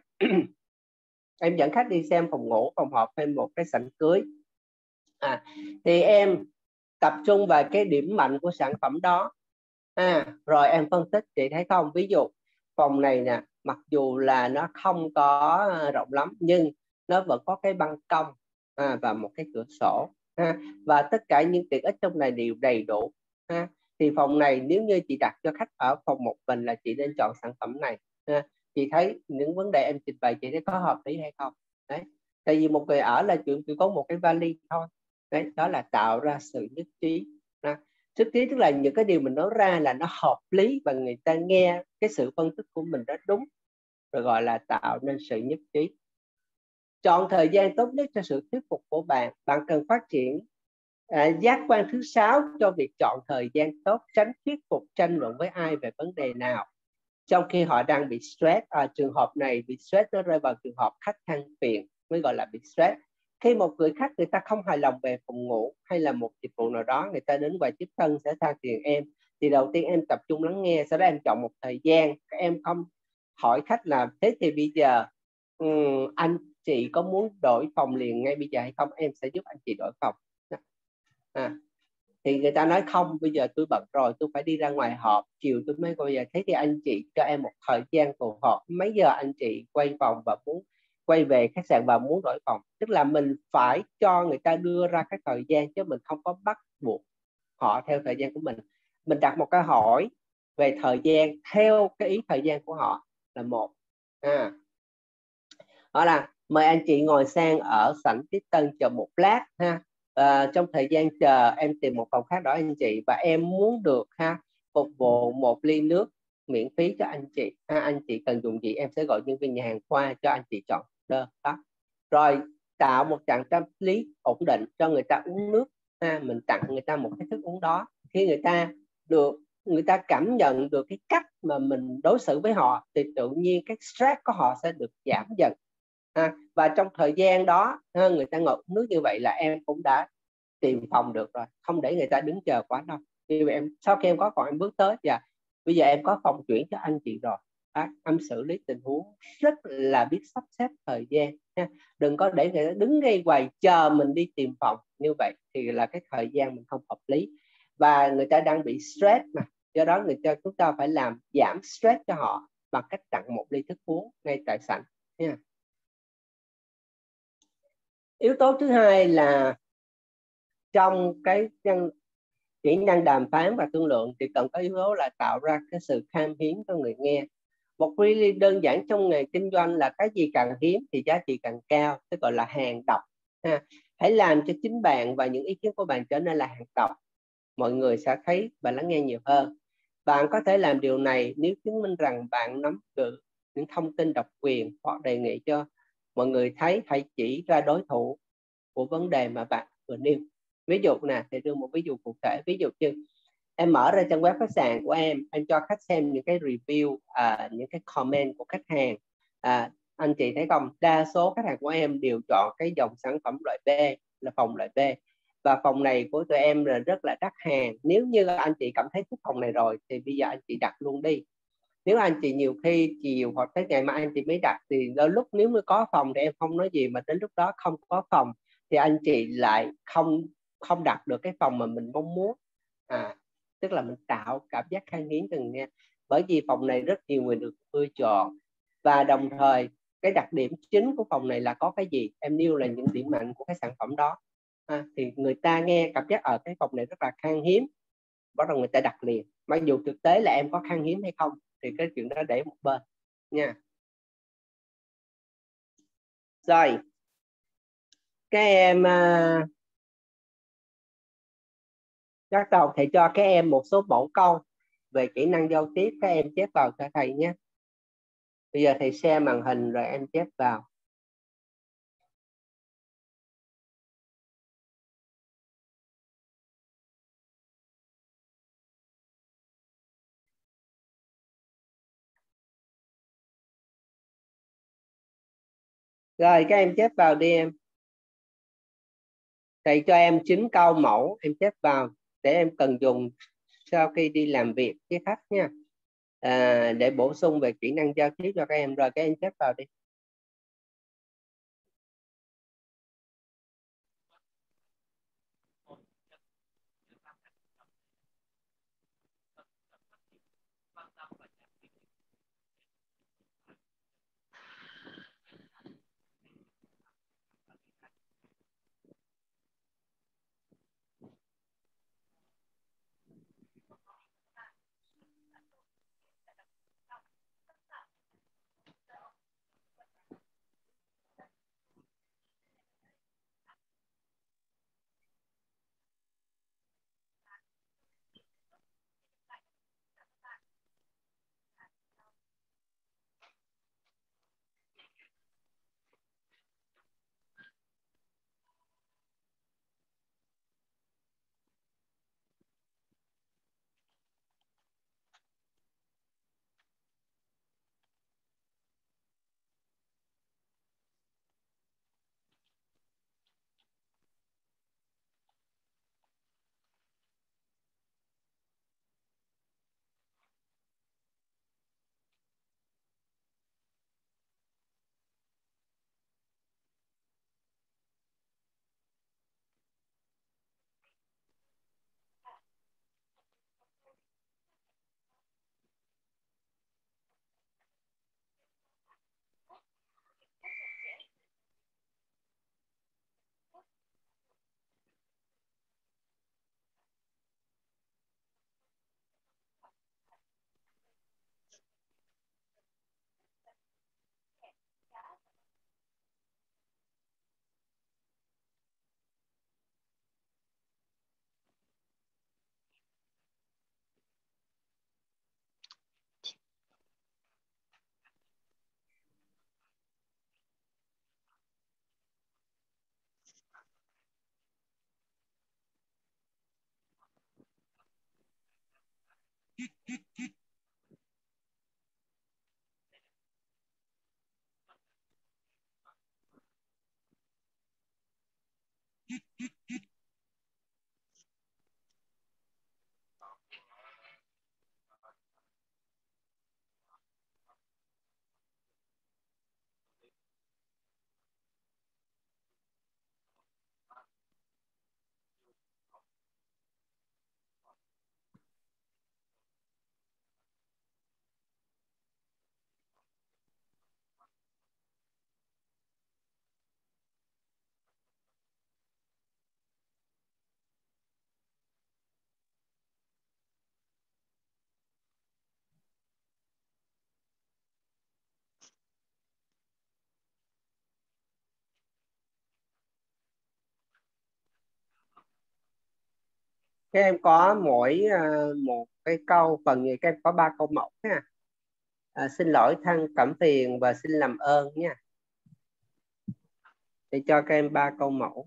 Em dẫn khách đi xem phòng ngủ, phòng họp hay một cái sảnh cưới. À, thì em tập trung vào cái điểm mạnh của sản phẩm đó. À, rồi em phân tích, chị thấy không? Ví dụ phòng này nè, mặc dù là nó không có rộng lắm nhưng nó vẫn có cái ban công à, và một cái cửa sổ. À, và tất cả những tiện ích trong này đều đầy đủ. À, thì phòng này nếu như chị đặt cho khách ở phòng một mình là chị nên chọn sản phẩm này. À, chị thấy những vấn đề em trình bày chị thấy có hợp lý hay không? Đấy. Tại vì một người ở là chuyện chỉ có một cái vali thôi. Đấy, đó là tạo ra sự nhất trí. À, nhất trí tức là những cái điều mình nói ra là nó hợp lý và người ta nghe cái sự phân tích của mình rất đúng, rồi gọi là tạo nên sự nhất trí. Chọn thời gian tốt nhất cho sự thuyết phục của bạn. Bạn cần phát triển à, giác quan thứ sáu cho việc chọn thời gian tốt, tránh thuyết phục tranh luận với ai về vấn đề nào trong khi họ đang bị stress. À, trường hợp này bị stress nó rơi vào trường hợp khách than phiền mới gọi là bị stress. Khi một người khách người ta không hài lòng về phòng ngủ hay là một dịch vụ nào đó, người ta đến quầy tiếp tân sẽ than phiền em, thì đầu tiên em tập trung lắng nghe, sau đó em chọn một thời gian. Em không hỏi khách là thế thì bây giờ um, anh chị có muốn đổi phòng liền ngay bây giờ hay không, em sẽ giúp anh chị đổi phòng. À, thì người ta nói không, bây giờ tôi bận rồi, tôi phải đi ra ngoài họp, chiều tôi mới quay về. Thế thì anh chị cho em một thời gian phù hợp, mấy giờ anh chị quay phòng và muốn quay về khách sạn và muốn đổi phòng. Tức là mình phải cho người ta đưa ra cái thời gian, chứ mình không có bắt buộc họ theo thời gian của mình. Mình đặt một câu hỏi về thời gian theo cái ý thời gian của họ là một. À, đó là mời anh chị ngồi sang ở sảnh tiếp tân chờ một lát ha. À, trong thời gian chờ em tìm một phòng khác đó anh chị, và em muốn được ha phục vụ một ly nước miễn phí cho anh chị ha. Anh chị cần dùng gì em sẽ gọi nhân viên nhà hàng qua cho anh chị chọn đơn đó. Rồi tạo một trạng tâm lý ổn định cho người ta uống nước ha. Mình tặng người ta một cái thức uống đó, khi người ta được người ta cảm nhận được cái cách mà mình đối xử với họ thì tự nhiên cái stress của họ sẽ được giảm dần. À, và trong thời gian đó người ta ngồi uống nước như vậy là em cũng đã tìm phòng được rồi, không để người ta đứng chờ quá lâu. Vì em sau khi em có phòng em bước tới và bây giờ em có phòng chuyển cho anh chị rồi. À, em xử lý tình huống rất là biết sắp xếp thời gian nha. Đừng có để người ta đứng ngay quầy chờ mình đi tìm phòng, như vậy thì là cái thời gian mình không hợp lý và người ta đang bị stress mà. Do đó người ta chúng ta phải làm giảm stress cho họ bằng cách tặng một ly thức uống ngay tại sảnh nha. Yếu tố thứ hai là trong cái năng, kỹ năng đàm phán và thương lượng thì cần có yếu tố là tạo ra cái sự khan hiếm cho người nghe. Một really đơn giản trong nghề kinh doanh là cái gì càng hiếm thì giá trị càng cao, tức gọi là hàng độc. Ha. Hãy làm cho chính bạn và những ý kiến của bạn trở nên là hàng độc. Mọi người sẽ thấy và lắng nghe nhiều hơn. Bạn có thể làm điều này nếu chứng minh rằng bạn nắm được những thông tin độc quyền, hoặc đề nghị cho mọi người thấy, hãy chỉ ra đối thủ của vấn đề mà bạn vừa nêu. Ví dụ nè, thì đưa một ví dụ cụ thể. Ví dụ như em mở ra trang web khách sạn của em, em cho khách xem những cái review, à, những cái comment của khách hàng. À, anh chị thấy không, đa số khách hàng của em đều chọn cái dòng sản phẩm loại B, là phòng loại B, và phòng này của tụi em là rất là đắt hàng. Nếu như anh chị cảm thấy thích phòng này rồi thì bây giờ anh chị đặt luôn đi. Nếu anh chị nhiều khi chiều hoặc tới ngày mai anh chị mới đặt thì đôi lúc nếu mới có phòng thì em không nói gì, mà đến lúc đó không có phòng thì anh chị lại không không đặt được cái phòng mà mình mong muốn. À, tức là mình tạo cảm giác khan hiếm cho người nghe, bởi vì phòng này rất nhiều người được ưa chọn, và đồng thời cái đặc điểm chính của phòng này là có cái gì, em nêu là những điểm mạnh của cái sản phẩm đó. À, thì người ta nghe cảm giác ở cái phòng này rất là khan hiếm, bắt đầu người ta đặt liền, mặc dù thực tế là em có khan hiếm hay không thì cái chuyện đó để một bên nha. Rồi các em uh, bắt đầu thầy cho các em một số mẫu câu về kỹ năng giao tiếp, các em chép vào cho thầy nhé. Bây giờ thầy share màn hình rồi em chép vào. Rồi các em chép vào đi em. Thầy cho em chín câu mẫu, em chép vào để em cần dùng sau khi đi làm việc với khách nha. À, để bổ sung về kỹ năng giao tiếp cho các em. Rồi các em chép vào đi. Các em có mỗi uh, một cái câu, phần gì các em có ba câu mẫu nha. À, xin lỗi, thân, cảm phiền và xin làm ơn nha. Để cho các em ba câu mẫu.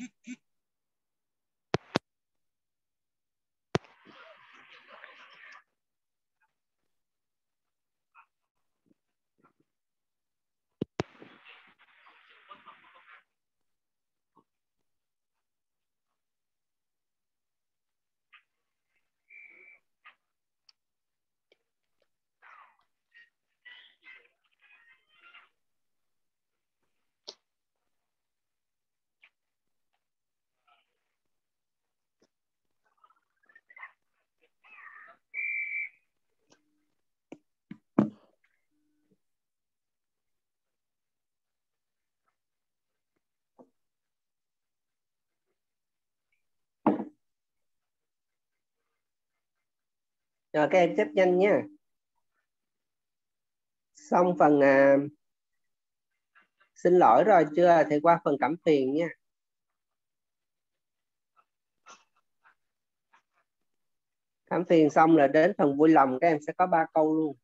Rồi các em chép nhanh nha. Xong phần à, xin lỗi rồi chưa thì qua phần cảm phiền nha. Cảm phiền xong là đến phần vui lòng, các em sẽ có ba câu luôn.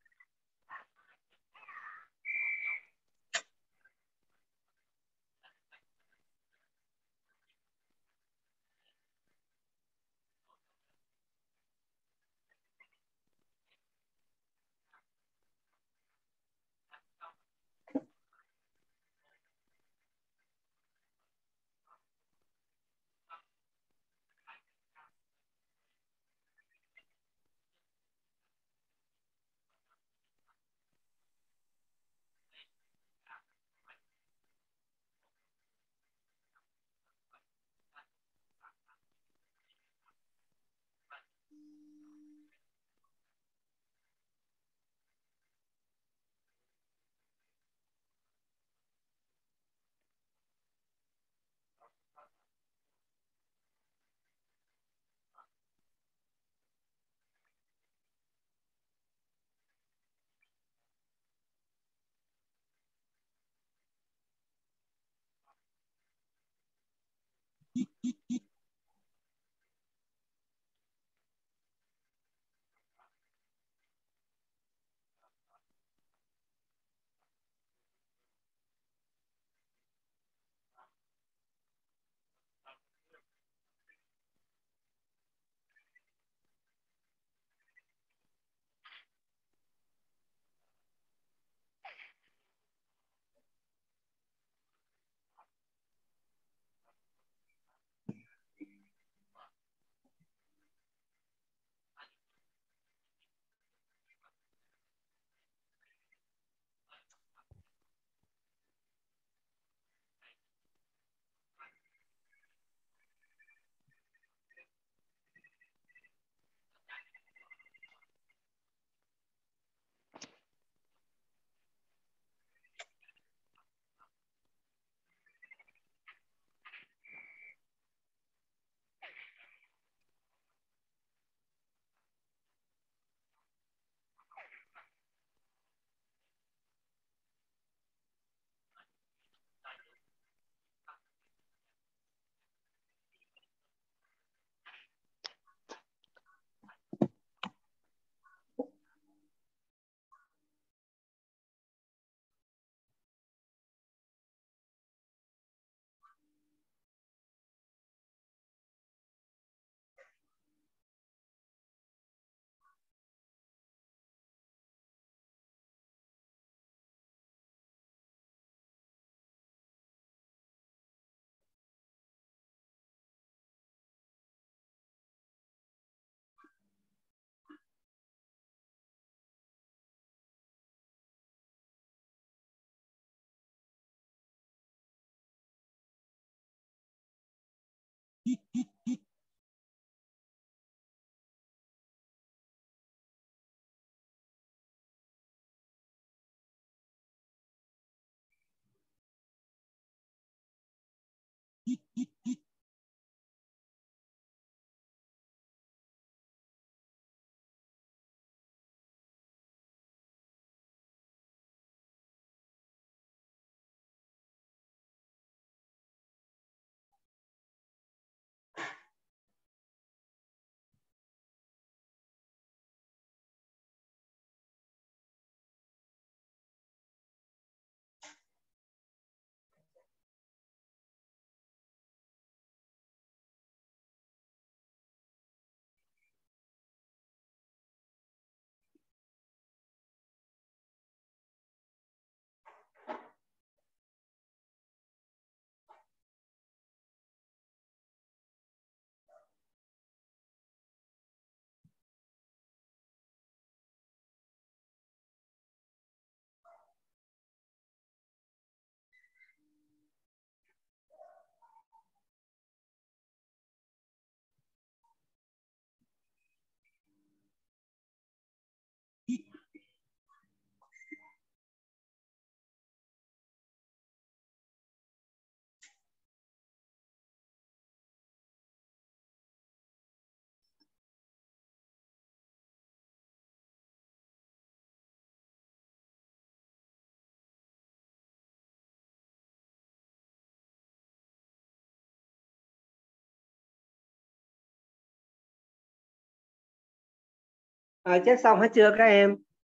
À, check xong hết chưa các em?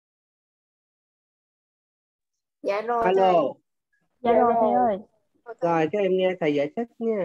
Dạ rồi Alo. thầy. Dạ rồi thầy ơi. Rồi các em nghe thầy giải thích nha.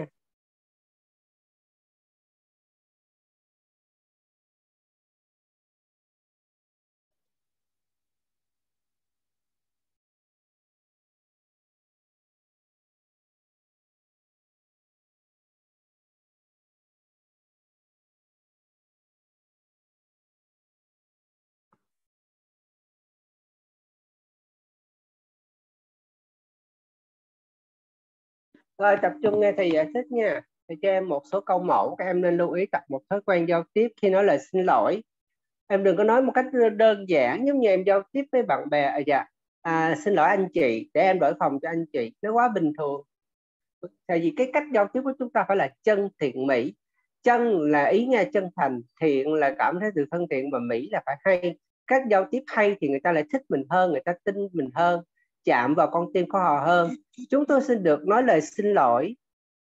Rồi tập trung nghe thầy giải thích nha. Thầy cho em một số câu mẫu, các em nên lưu ý tập một thói quen giao tiếp khi nói lời xin lỗi. Em đừng có nói một cách đơn giản giống như em giao tiếp với bạn bè. À, dạ, à, xin lỗi anh chị, để em đổi phòng cho anh chị. Nó quá bình thường. Tại vì cái cách giao tiếp của chúng ta phải là chân thiện mỹ. Chân là ý nghe chân thành, thiện là cảm thấy sự thân thiện, và mỹ là phải hay. Cách giao tiếp hay thì người ta lại thích mình hơn, người ta tin mình hơn, chạm vào con tim của họ hơn. Chúng tôi xin được nói lời xin lỗi.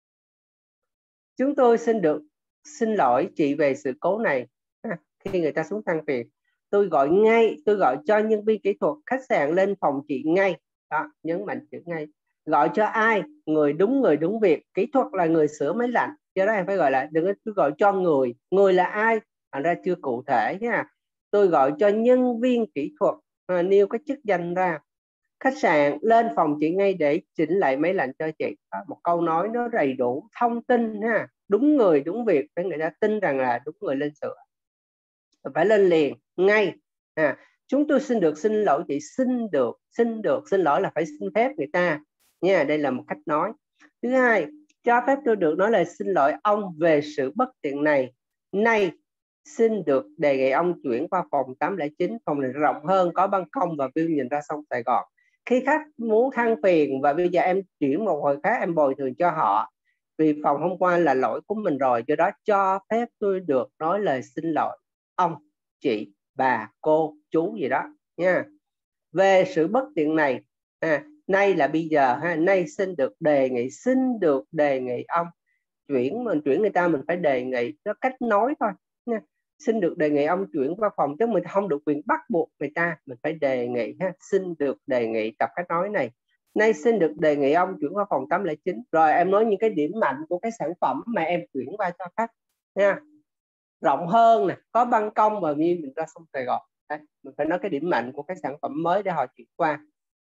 Chúng tôi xin được xin lỗi chị về sự cố này. À, khi người ta xuống than phiền, tôi gọi ngay, tôi gọi cho nhân viên kỹ thuật khách sạn lên phòng chị ngay. Đó, nhấn mạnh chữ ngay. Gọi cho ai? Người đúng người đúng việc. Kỹ thuật là người sửa máy lạnh, do đó em phải gọi là, đừng có tôi gọi cho người. Người là ai? Thành ra chưa cụ thể nha. Tôi gọi cho nhân viên kỹ thuật, à, nêu cái chức danh ra. Khách sạn lên phòng chị ngay để chỉnh lại máy lạnh cho chị. Đó, một câu nói nó đầy đủ thông tin ha, đúng người đúng việc để người ta tin rằng là đúng người lên sửa. Phải lên liền ngay. À, chúng tôi xin được xin lỗi chị. Xin được, xin được, xin lỗi là phải xin phép người ta nha. Đây là một cách nói. Thứ hai, cho phép tôi được nói lời xin lỗi ông về sự bất tiện này. Nay xin được đề nghị ông chuyển qua phòng tám không chín, phòng này rộng hơn, có ban công và view nhìn ra sông Sài Gòn. Khi khách muốn than phiền và bây giờ em chuyển một hồi khác, em bồi thường cho họ vì phòng hôm qua là lỗi của mình rồi, do đó cho phép tôi được nói lời xin lỗi ông, chị, bà, cô, chú gì đó nha, về sự bất tiện này. À, nay là bây giờ ha, nay xin được đề nghị, xin được đề nghị ông chuyển. Mình chuyển người ta mình phải đề nghị, nó cách nói thôi nha. Xin được đề nghị ông chuyển qua phòng, chứ mình không được quyền bắt buộc người ta, mình phải đề nghị ha. Xin được đề nghị, tập cách nói này. Nay xin được đề nghị ông chuyển qua phòng tám không chín. Rồi em nói những cái điểm mạnh của cái sản phẩm mà em chuyển qua cho khách nha. Rộng hơn nè, có ban công và view mình ra sông Sài Gòn. Đấy, mình phải nói cái điểm mạnh của cái sản phẩm mới để họ chuyển qua.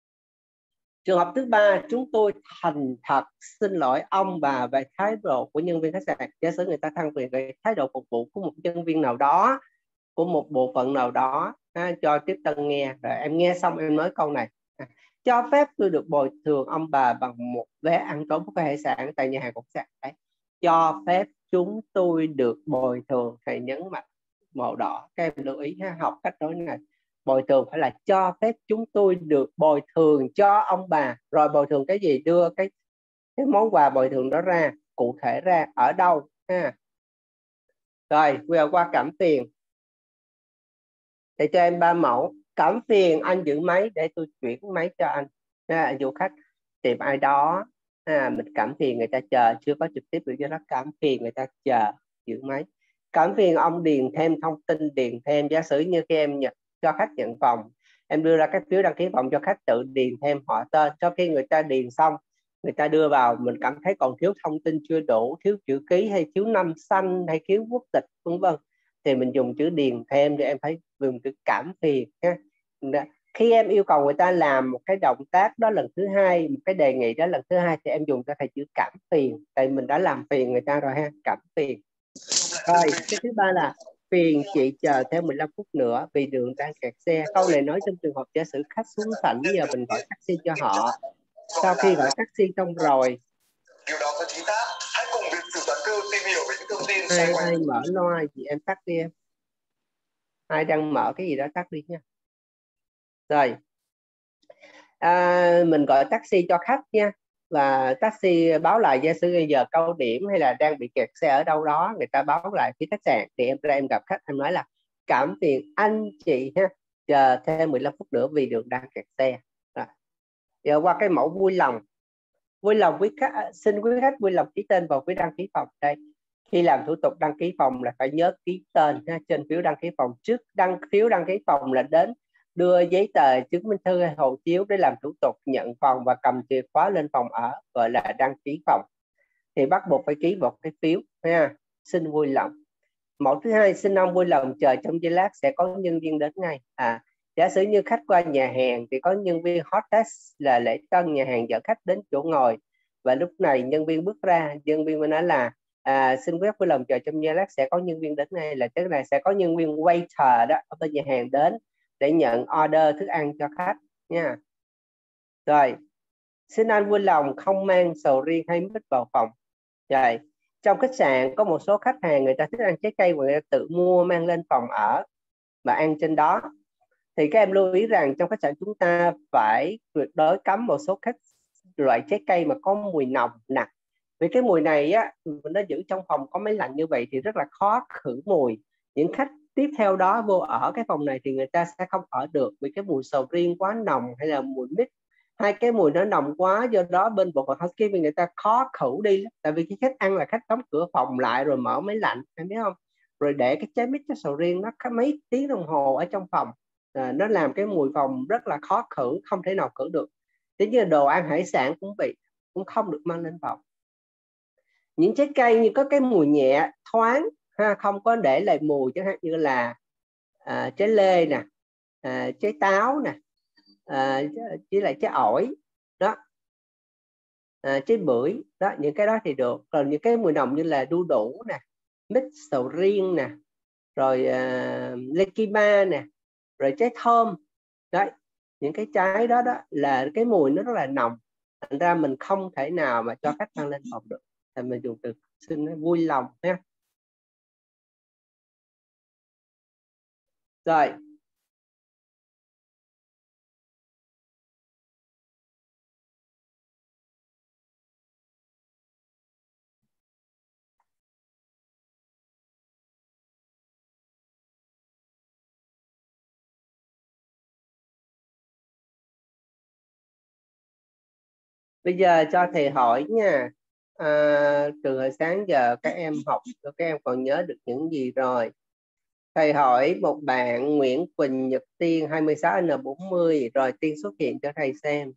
Trường hợp thứ ba, chúng tôi thành thật xin lỗi ông bà về thái độ của nhân viên khách sạn. Giả sử người ta than phiền về thái độ phục vụ của một nhân viên nào đó, của một bộ phận nào đó, ha, cho tiếp tân nghe. Rồi em nghe xong em nói câu này: à, cho phép tôi được bồi thường ông bà bằng một vé ăn tối buffet hải sản tại nhà hàng của khách sạn. Đấy, cho phép chúng tôi được bồi thường. Thầy nhấn mạnh màu đỏ, các em lưu ý ha, học cách nói này. Bồi thường phải là cho phép chúng tôi được bồi thường cho ông bà. Rồi bồi thường cái gì? Đưa cái cái món quà bồi thường đó ra, cụ thể ra ở đâu ha. Rồi bây giờ qua cảm phiền. Để cho em ba mẫu. Cảm phiền anh giữ máy để tôi chuyển máy cho anh. À, du khách tìm ai đó, à, mình cảm phiền người ta chờ chưa có trực tiếp được, do đó cảm phiền người ta chờ giữ máy. Cảm phiền ông điền thêm thông tin, điền thêm. Giả sử như khi em nhận cho khách nhận phòng, em đưa ra các phiếu đăng ký phòng cho khách tự điền thêm họ tên. Sau khi người ta điền xong, người ta đưa vào, mình cảm thấy còn thiếu thông tin chưa đủ, thiếu chữ ký hay thiếu năm xanh hay thiếu quốc tịch vân vân, thì mình dùng chữ điền thêm. Để em thấy dùng chữ cảm phiền ha. Khi em yêu cầu người ta làm một cái động tác đó lần thứ hai, một cái đề nghị đó lần thứ hai, thì em dùng cho thầy chữ cảm phiền, tại mình đã làm phiền người ta rồi ha. Cảm phiền. Rồi cái thứ ba là phiền chị chờ thêm mười lăm phút nữa vì đường đang kẹt xe. Câu này nói trong trường hợp giả sử khách xuống sảnh, giờ mình gọi taxi cho họ. Sau khi gọi taxi xong rồi, điều đó có chính xác. Hãy cùng việc sử toán cư tìm hiểu về những thông tin ai, xoay quanh. ai mở loa gì em tắt đi em. Ai đang mở cái gì đó tắt đi nha. Rồi à, mình gọi taxi cho khách nha, và taxi báo lại giả sử giờ cao điểm hay là đang bị kẹt xe ở đâu đó, người ta báo lại phía khách sạn, thì em ra em gặp khách, em nói là cảm phiền anh chị ha, chờ thêm mười lăm phút nữa vì đường đang kẹt xe. Rồi. Giờ qua cái mẫu vui lòng. Vui lòng quý khách, xin quý khách vui lòng ký tên vào phiếu đăng ký phòng đây. Khi làm thủ tục đăng ký phòng là phải nhớ ký tên ha, trên phiếu đăng ký phòng. Trước đăng phiếu đăng ký phòng là đến đưa giấy tờ chứng minh thư hay hộ chiếu để làm thủ tục nhận phòng và cầm chìa khóa lên phòng ở, gọi là đăng ký phòng. Thì bắt buộc phải ký một cái phiếu ha. Xin vui lòng. Mẫu thứ hai, xin ông vui lòng chờ trong giây lát sẽ có nhân viên đến ngay. À, giả sử như khách qua nhà hàng thì có nhân viên hot desk là lễ tân nhà hàng dẫn khách đến chỗ ngồi, và lúc này nhân viên bước ra, nhân viên mới nói là à, xin quý vui lòng chờ trong giây lát sẽ có nhân viên đến ngay, là tức là sẽ có nhân viên waiter đó ở bên nhà hàng đến để nhận order thức ăn cho khách nha. Rồi, xin anh vui lòng không mang sầu riêng hay mít vào phòng. Rồi, trong khách sạn có một số khách hàng người ta thích ăn trái cây và người ta tự mua mang lên phòng ở và ăn trên đó. Thì các em lưu ý rằng trong khách sạn chúng ta phải tuyệt đối cấm một số các loại trái cây mà có mùi nồng nặc. Vì cái mùi này á, mình nó giữ trong phòng có máy lạnh như vậy thì rất là khó khử mùi. Những khách tiếp theo đó vô ở cái phòng này thì người ta sẽ không ở được vì cái mùi sầu riêng quá nồng hay là mùi mít. Hai cái mùi nó nồng quá, do đó bên bộ phận housekeeping người ta khó khử đi. Tại vì cái khách ăn là khách đóng cửa phòng lại rồi mở máy lạnh, em biết không? Rồi để cái trái mít, cái sầu riêng nó có mấy tiếng đồng hồ ở trong phòng. À, nó làm cái mùi phòng rất là khó khử, không thể nào khử được. Thế như đồ ăn hải sản cũng bị, cũng không được mang lên phòng. Những trái cây như có cái mùi nhẹ thoáng ha, không có để lại mùi, chẳng hạn như là à, trái lê nè, à, trái táo nè, à, với lại trái ổi đó, à, trái bưởi đó, những cái đó thì được. Còn những cái mùi nồng như là đu đủ nè, mít, sầu riêng nè, rồi à, lê kima nè, rồi trái thơm đấy, những cái trái đó đó là cái mùi nó rất là nồng, thành ra mình không thể nào mà cho khách mang lên phòng được. Thì mình dùng từ xin vui lòng nha. Rồi, bây giờ cho thầy hỏi nha. À, từ hồi sáng giờ các em học, các em còn nhớ được những gì rồi? Thầy hỏi một bạn Nguyễn Quỳnh Nhật Tiên hai mươi sáu N bốn mươi, rồi Tiên xuất hiện cho thầy xem.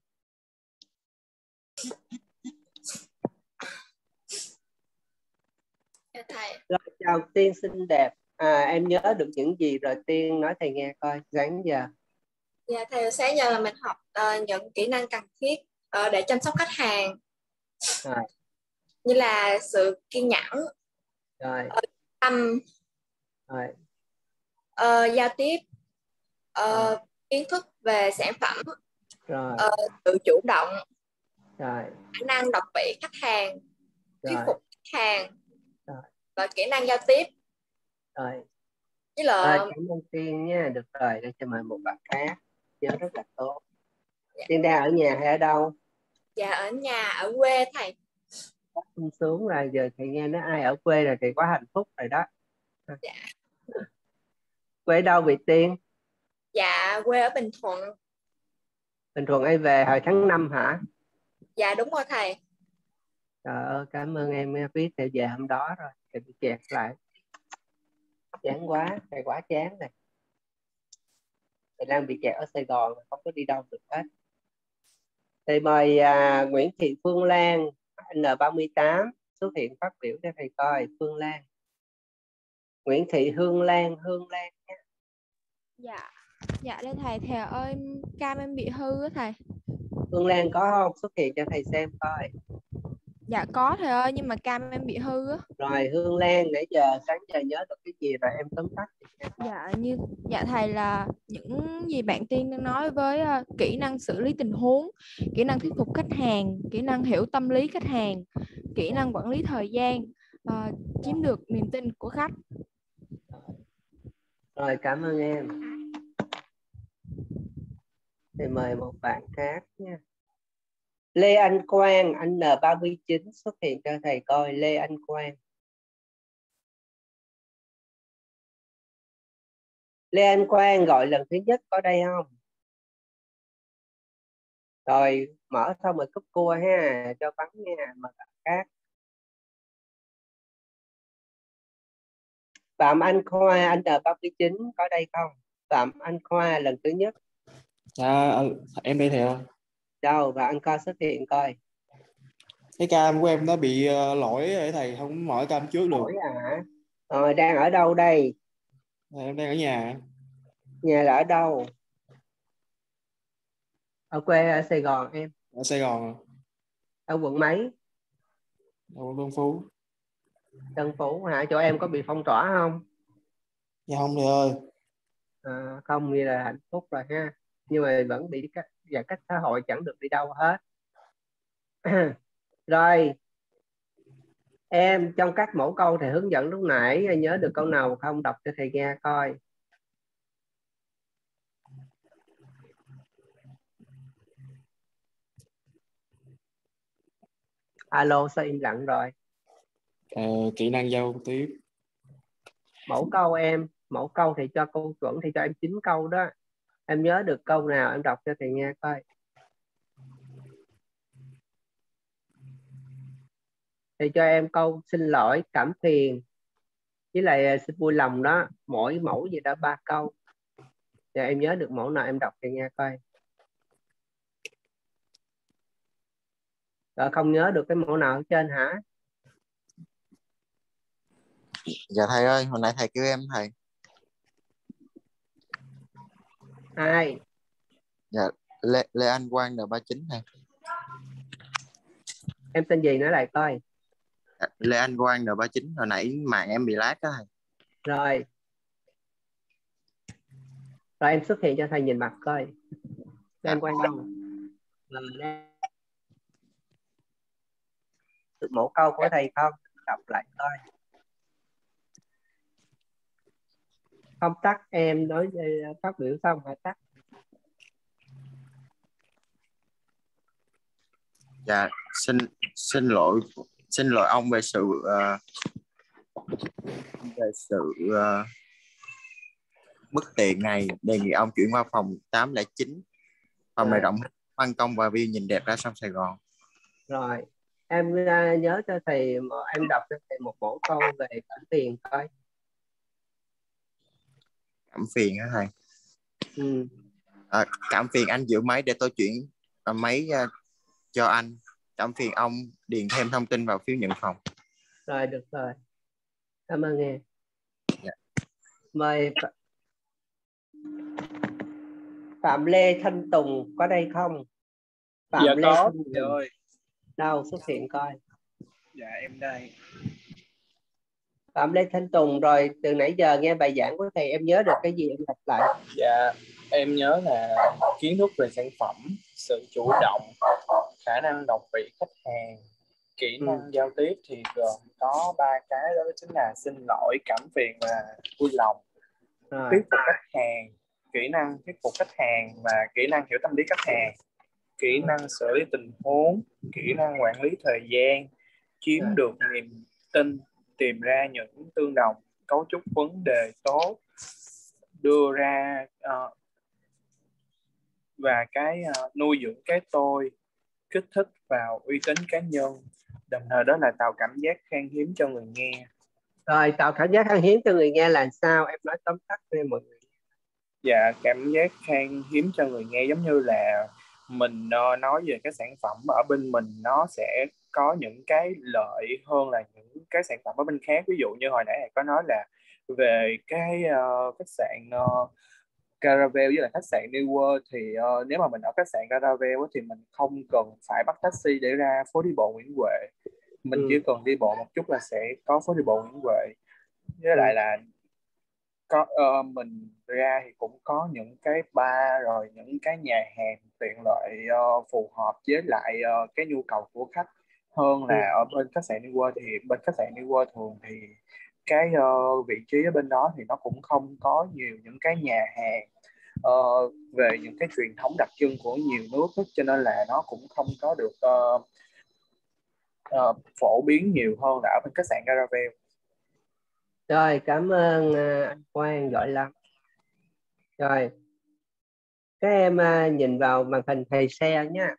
Thầy. Rồi, chào Tiên xinh đẹp. À, em nhớ được những gì rồi Tiên nói thầy nghe coi sáng giờ. Dạ thầy, sáng giờ là mình học uh, những kỹ năng cần thiết uh, để chăm sóc khách hàng. Rồi. Như là sự kiên nhẫn, Rồi. uh, tâm, Rồi. Uh, giao tiếp, uh, Rồi. kiến thức về sản phẩm, Rồi. Uh, tự chủ động, Rồi. khả năng đọc vị khách hàng, thuyết Rồi. phục khách hàng, Rồi. và kỹ năng giao tiếp. Rồi. Với là À, cảm ơn Tiên nha. Được rồi, để cho mời một bạn khác. Nhớ rất là tốt. Dạ. Tiên đang ở nhà hay ở đâu? Dạ ở nhà, ở quê thầy. Không xuống rồi, giờ thầy nghe nói ai ở quê rồi thì quá hạnh phúc rồi đó. Dạ. Quê đâu vậy Tiên? Dạ quê ở Bình Thuận. Bình Thuận ai về hồi tháng năm hả? Dạ đúng rồi thầy. Trời ơi, cảm ơn em biết thầy về hôm đó rồi. Thầy bị kẹt lại. Chán quá, thầy quá chán này. Thầy đang bị kẹt ở Sài Gòn, không có đi đâu được hết. Thầy mời à, Nguyễn Thị Phương Lan N ba mươi tám xuất hiện phát biểu cho thầy coi. Phương Lan. Nguyễn Thị Hương Lan, Hương Lan nha. Dạ, dạ đây thầy, thầy ơi cam em bị hư á thầy. Phương Lan có không? Xuất hiện cho thầy xem coi. Dạ có thầy ơi, nhưng mà cam em bị hư á. Rồi Hương Lan, nãy giờ sáng giờ nhớ được cái gì rồi em tóm tắt. Dạ như dạ thầy là những gì bạn Tiên đang nói với uh, kỹ năng xử lý tình huống, kỹ năng thuyết phục khách hàng, kỹ năng hiểu tâm lý khách hàng, kỹ năng quản lý thời gian, uh, chiếm được niềm tin của khách. Rồi cảm ơn em. Thì mời một bạn khác nha. Lê Anh Quang, anh N ba mươi chín xuất hiện cho thầy coi. Lê Anh Quang. Lê Anh Quang gọi lần thứ nhất có đây không? Rồi mở xong rồi cúp cua ha, cho bắn nha, mời bạn khác. Phạm Anh Khoa anh N ba mươi chín có đây không? Phạm Anh Khoa lần thứ nhất. Dạ, ờ, em đây thầy ơi. Đâu và anh coi xuất hiện coi. Cái cam của em nó bị ờ, lỗi để thầy không mở cam trước được. Lỗi à? Ờ, đang ở đâu đây? Thầy, em đang ở nhà. Nhà là ở đâu? Ở quê ở Sài Gòn em. Ở Sài Gòn. Ở quận mấy? Ở quận Tân Phú. Tân Phú hả? Chỗ em có bị phong tỏa không? Dạ không thầy ơi. À, không như là hạnh phúc rồi ha. Nhưng mà vẫn bị cách giãn cách xã hội, chẳng được đi đâu hết. Rồi em trong các mẫu câu thầy hướng dẫn lúc nãy nhớ được câu nào không, đọc cho thầy nghe coi. Alo sao im lặng rồi? Ờ, kỹ năng giao tiếp. Mẫu câu em, mẫu câu thì cho câu chuẩn thì cho em chín câu đó. Em nhớ được câu nào em đọc cho thầy nghe coi. Thì cho em câu xin lỗi, cảm phiền với lại xin vui lòng đó, mỗi mẫu gì đó ba câu. Giờ em nhớ được mẫu nào em đọc cho nghe coi. Rồi không nhớ được cái mẫu nào ở trên hả? Dạ thầy ơi, hồi nãy thầy kêu em thầy. Ai? Dạ Lê, Lê Anh Quang N ba mươi chín thầy. Em tên gì nói lại coi. Dạ, Lê Anh Quang N ba mươi chín, hồi nãy mạng em bị lag đó thầy. Rồi. Rồi em xuất hiện cho thầy nhìn mặt coi. Lê Anh Quang đâu? Được mẫu câu của thầy không? Đọc lại coi. Không tắt em nói phát biểu xong hãy tắt. Dạ xin xin lỗi xin lỗi ông về sự uh, về sự uh, bất tiện này, đề nghị ông chuyển qua phòng tám không chín, phòng này rộng, ban công và view nhìn đẹp ra sông Sài Gòn. Rồi em uh, nhớ cho thầy, em đọc cho thầy một mẫu câu về cảm phiền coi. Cảm phiền hả thầy? Ừ. À, cảm phiền anh giữ máy để tôi chuyển uh, máy uh, cho anh. Cảm phiền ông điền thêm thông tin vào phiếu nhận phòng. Rồi được rồi, cảm ơn em. Dạ. Mời Phạm Lê Thanh Tùng có đây không? Phạm Dạ Lê có Thanh thầy Tùng. ơi. Đâu xuất hiện coi. Dạ em đây. Phạm Lê Thanh Tùng, rồi từ nãy giờ nghe bài giảng của thầy em nhớ được cái gì em đọc lại. Dạ em nhớ là kiến thức về sản phẩm, sự chủ động, khả năng đọc vị khách hàng, kỹ năng ừ. giao tiếp thì gồm có ba cái, đó chính là xin lỗi, cảm phiền và vui lòng. Rồi. Thuyết phục khách hàng, kỹ năng thuyết phục khách hàng và kỹ năng hiểu tâm lý khách hàng, kỹ năng xử lý tình huống, kỹ năng quản lý thời gian, chiếm Rồi. được niềm tin, tìm ra những tương đồng, cấu trúc vấn đề tốt, đưa ra uh, và cái uh, nuôi dưỡng cái tôi, kích thích vào uy tín cá nhân, đồng thời đó là tạo cảm giác khan hiếm cho người nghe. Rồi tạo cảm giác khan hiếm cho người nghe là sao? Em nói tóm tắt cho mọi người. Dạ, cảm giác khan hiếm cho người nghe giống như là mình uh, nói về cái sản phẩm ở bên mình nó sẽ có những cái lợi hơn là những cái sản phẩm ở bên khác. Ví dụ như hồi nãy thầy có nói là về cái uh, khách sạn uh, Caravel với lại khách sạn New World thì uh, nếu mà mình ở khách sạn Caravel thì mình không cần phải bắt taxi để ra phố đi bộ Nguyễn Huệ, mình ừ. chỉ cần đi bộ một chút là sẽ có phố đi bộ Nguyễn Huệ. Với ừ. lại là có uh, mình ra thì cũng có những cái bar rồi những cái nhà hàng tiện lợi uh, phù hợp với lại uh, cái nhu cầu của khách hơn là ừ. ở bên khách sạn New World. Thì bên khách sạn New World thường thì cái uh, vị trí ở bên đó thì nó cũng không có nhiều những cái nhà hàng uh, về những cái truyền thống đặc trưng của nhiều nước hết, cho nên là nó cũng không có được uh, uh, phổ biến nhiều hơn là ở bên khách sạn Caravel. Rồi cảm ơn anh Quang giỏi lắm. Rồi các em uh, nhìn vào màn hình thầy share nhé.